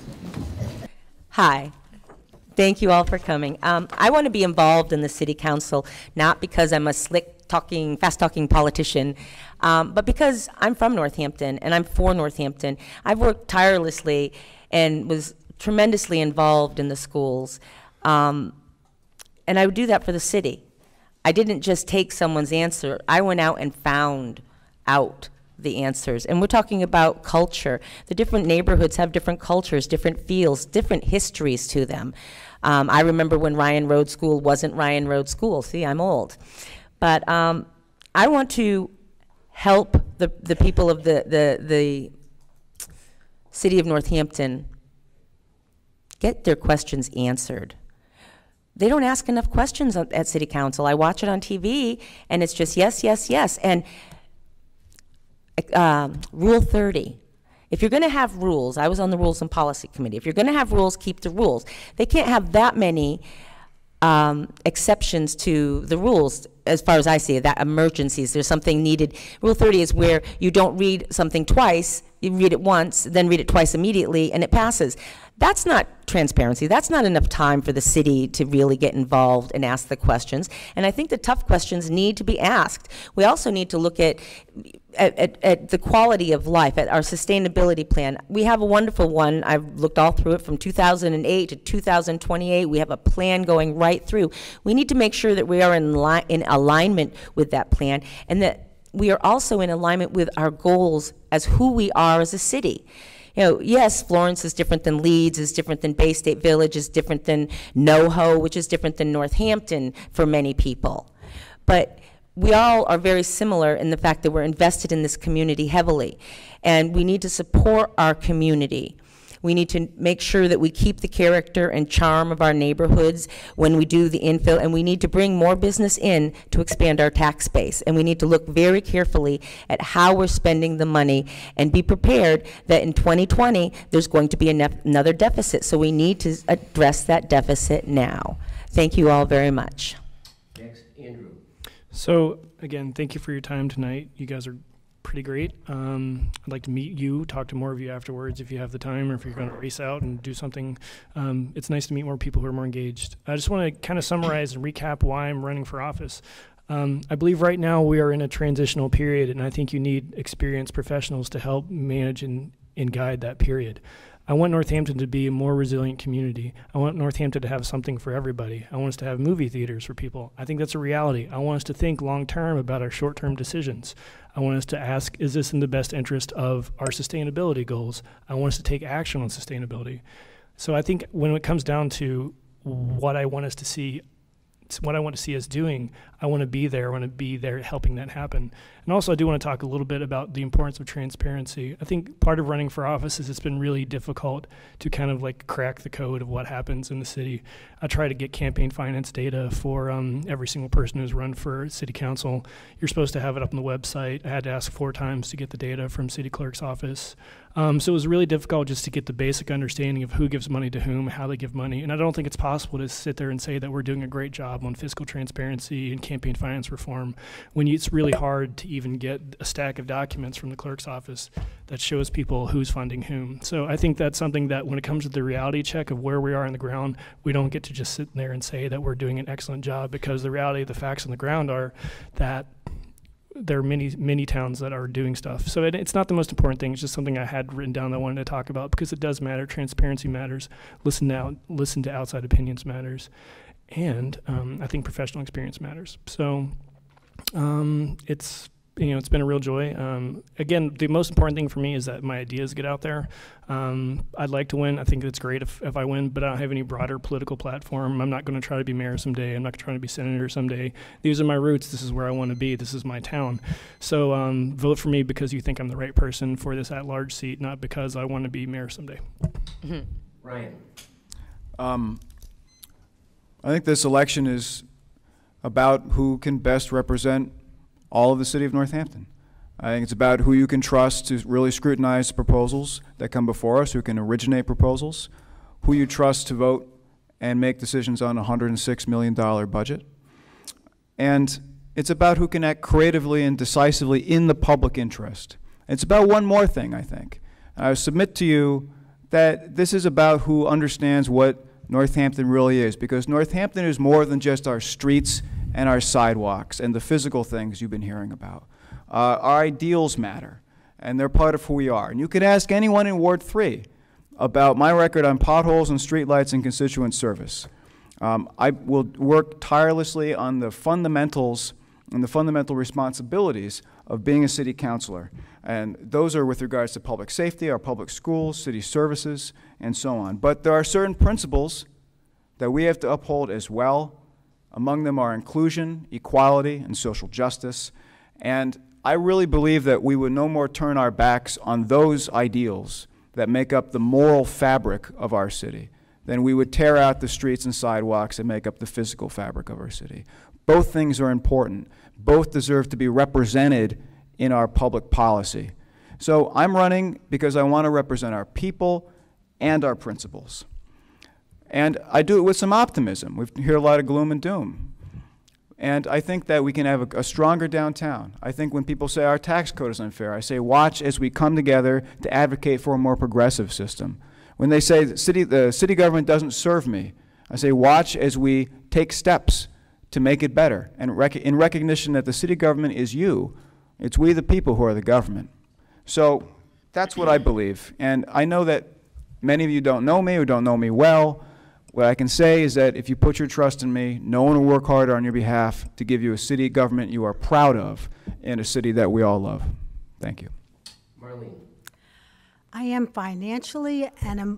Hi. Thank you all for coming. I want to be involved in the city council, not because I'm a slick-talking, fast-talking politician, but because I'm from Northampton and I'm for Northampton. I've worked tirelessly and was tremendously involved in the schools, and I would do that for the city. I didn't just take someone's answer. I went out and found out the answers. And we're talking about culture. The different neighborhoods have different cultures, different feels, different histories to them. I remember when Ryan Road School wasn't Ryan Road School. See, I'm old. But I want to help the people of the city of Northampton get their questions answered. They don't ask enough questions at city council. I watch it on TV, and it's just yes, yes, yes. And Rule 30. If you're going to have rules, I was on the Rules and Policy Committee. If you're going to have rules, keep the rules. They can't have that many exceptions to the rules, as far as I see it, that emergencies, there's something needed. Rule 30 is where you don't read something twice, you read it once, then read it twice immediately, and it passes. That's not transparency. That's not enough time for the city to really get involved and ask the questions. And I think the tough questions need to be asked. We also need to look at the quality of life, at our sustainability plan. We have a wonderful one. I've looked all through it from 2008 to 2028. We have a plan going right through. We need to make sure that we are in alignment with that plan, and that we are also in alignment with our goals as who we are as a city. You know, yes, Florence is different than Leeds, is different than Bay State Village, is different than NoHo, which is different than Northampton for many people. But we all are very similar in the fact that we're invested in this community heavily. And we need to support our community. We need to make sure that we keep the character and charm of our neighborhoods when we do the infill, and we need to bring more business in to expand our tax base. And we need to look very carefully at how we're spending the money and be prepared that in 2020 there's going to be another deficit. So we need to address that deficit now. Thank you all very much. Next, Andrew. So again, thank you for your time tonight. You guys are pretty great. I'd like to meet you, talk to more of you afterwards if you have the time, or if you're going to race out and do something. It's nice to meet more people who are more engaged. I just want to kind of summarize and recap why I'm running for office. I believe right now we are in a transitional period, and I think you need experienced professionals to help manage and guide that period. I want Northampton to be a more resilient community. I want Northampton to have something for everybody. I want us to have movie theaters for people. I think that's a reality. I want us to think long-term about our short-term decisions. I want us to ask, is this in the best interest of our sustainability goals? I want us to take action on sustainability. So I think when it comes down to what I want us to see, what I want to see us doing, I want to be there. I want to be there helping that happen. And also I do want to talk a little bit about the importance of transparency. I think part of running for office is it's been really difficult to kind of like crack the code of what happens in the city. I try to get campaign finance data for every single person who's run for city council. You're supposed to have it up on the website. I had to ask 4 times to get the data from city clerk's office. So it was really difficult just to get the basic understanding of who gives money to whom, how they give money. And I don't think it's possible to sit there and say that we're doing a great job on fiscal transparency and campaign finance reform when it's really hard to even get a stack of documents from the clerk's office that shows people who's funding whom. So I think that's something that when it comes to the reality check of where we are on the ground, we don't get to just sit there and say that we're doing an excellent job, because the reality of the facts on the ground are that there are many towns that are doing stuff. So it's not the most important thing. It's just something I had written down that I wanted to talk about, because it does matter. Transparency matters. Listen to outside opinions matters. And I think professional experience matters. So it's been a real joy. Again, the most important thing for me is that my ideas get out there. I'd like to win. I think it's great if I win, but I don't have any broader political platform. I'm not going to try to be mayor someday. I'm not trying to be senator someday. These are my roots. This is where I want to be. This is my town. So vote for me because you think I'm the right person for this at-large seat, not because I want to be mayor someday. Mm-hmm. Ryan. I think this election is about who can best represent all of the city of Northampton. I think it's about who you can trust to really scrutinize proposals that come before us, who can originate proposals, who you trust to vote and make decisions on a $106 million budget. And it's about who can act creatively and decisively in the public interest. It's about one more thing, I think. I submit to you that this is about who understands what Northampton really is, because Northampton is more than just our streets and our sidewalks and the physical things you've been hearing about. Our ideals matter, and they're part of who we are. And you could ask anyone in Ward 3 about my record on potholes and streetlights and constituent service. I will work tirelessly on the fundamentals and the fundamental responsibilities of being a city councilor. And those are with regards to public safety, our public schools, city services, and so on. But there are certain principles that we have to uphold as well. Among them are inclusion, equality, and social justice. And I really believe that we would no more turn our backs on those ideals that make up the moral fabric of our city than we would tear out the streets and sidewalks that make up the physical fabric of our city. Both things are important. Both deserve to be represented in our public policy. So I'm running because I want to represent our people and our principles. And I do it with some optimism. We hear a lot of gloom and doom. And I think that we can have a stronger downtown. I think when people say our tax code is unfair, I say watch as we come together to advocate for a more progressive system. When they say the city government doesn't serve me, I say watch as we take steps to make it better, and in recognition that the city government is you. It's we the people who are the government. So that's what I believe. And I know that many of you don't know me or don't know me well. What I can say is that if you put your trust in me, no one will work harder on your behalf to give you a city government you are proud of and a city that we all love. Thank you. Marlene. I am financially and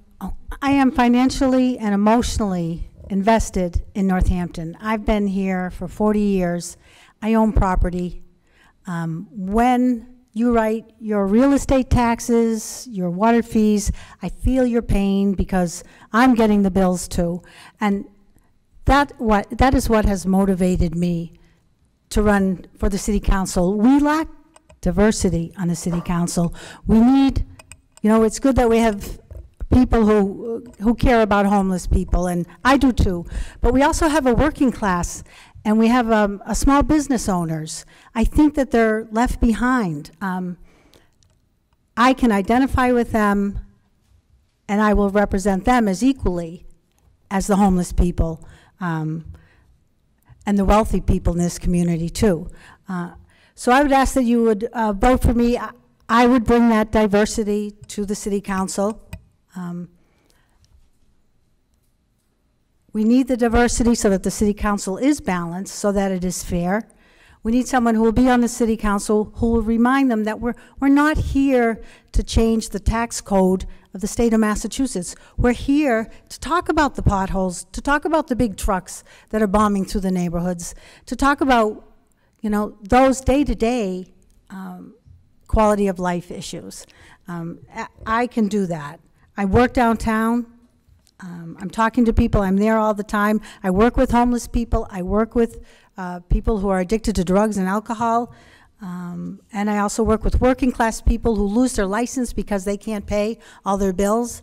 emotionally invested in Northampton. I've been here for 40 years. I own property. When you write your real estate taxes, your water fees, I feel your pain because I'm getting the bills too. And that is what has motivated me to run for the city council. We lack diversity on the city council. We need, you know, it's good that we have people who care about homeless people, and I do too. But we also have a working class, and we have a small business owners. I think that they're left behind. I can identify with them, and I will represent them as equally as the homeless people and the wealthy people in this community too. So I would ask that you would vote for me. I would bring that diversity to the city council. We need the diversity so that the city council is balanced, so that it is fair. We need someone who will be on the city council who will remind them that we're not here to change the tax code of the state of Massachusetts. We're here to talk about the potholes, to talk about the big trucks that are bombing through the neighborhoods, to talk about, you know, those day-to-day quality of life issues. I can do that. I work downtown. I'm talking to people. I'm there all the time. I work with homeless people. I work with people who are addicted to drugs and alcohol. And I also work with working class people who lose their license because they can't pay all their bills.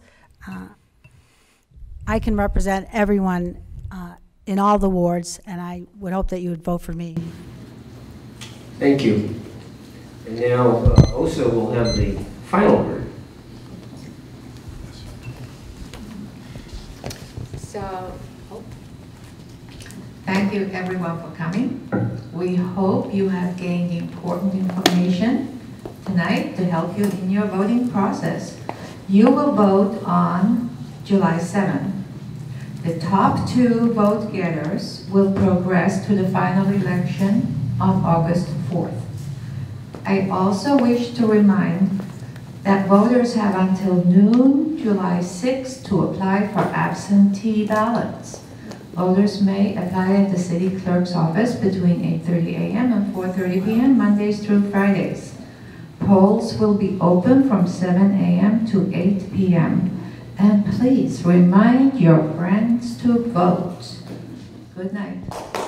I can represent everyone in all the wards, and I would hope that you would vote for me. Thank you. And now Osa will have the final word. So, thank you everyone for coming. We hope you have gained important information tonight to help you in your voting process. You will vote on July 7th. The top 2 vote getters will progress to the final election on August 4th. I also wish to remind that voters have until noon, July 6th, to apply for absentee ballots. Voters may apply at the city clerk's office between 8:30 a.m. and 4:30 p.m. Mondays through Fridays. Polls will be open from 7 a.m. to 8 p.m. And please remind your friends to vote. Good night.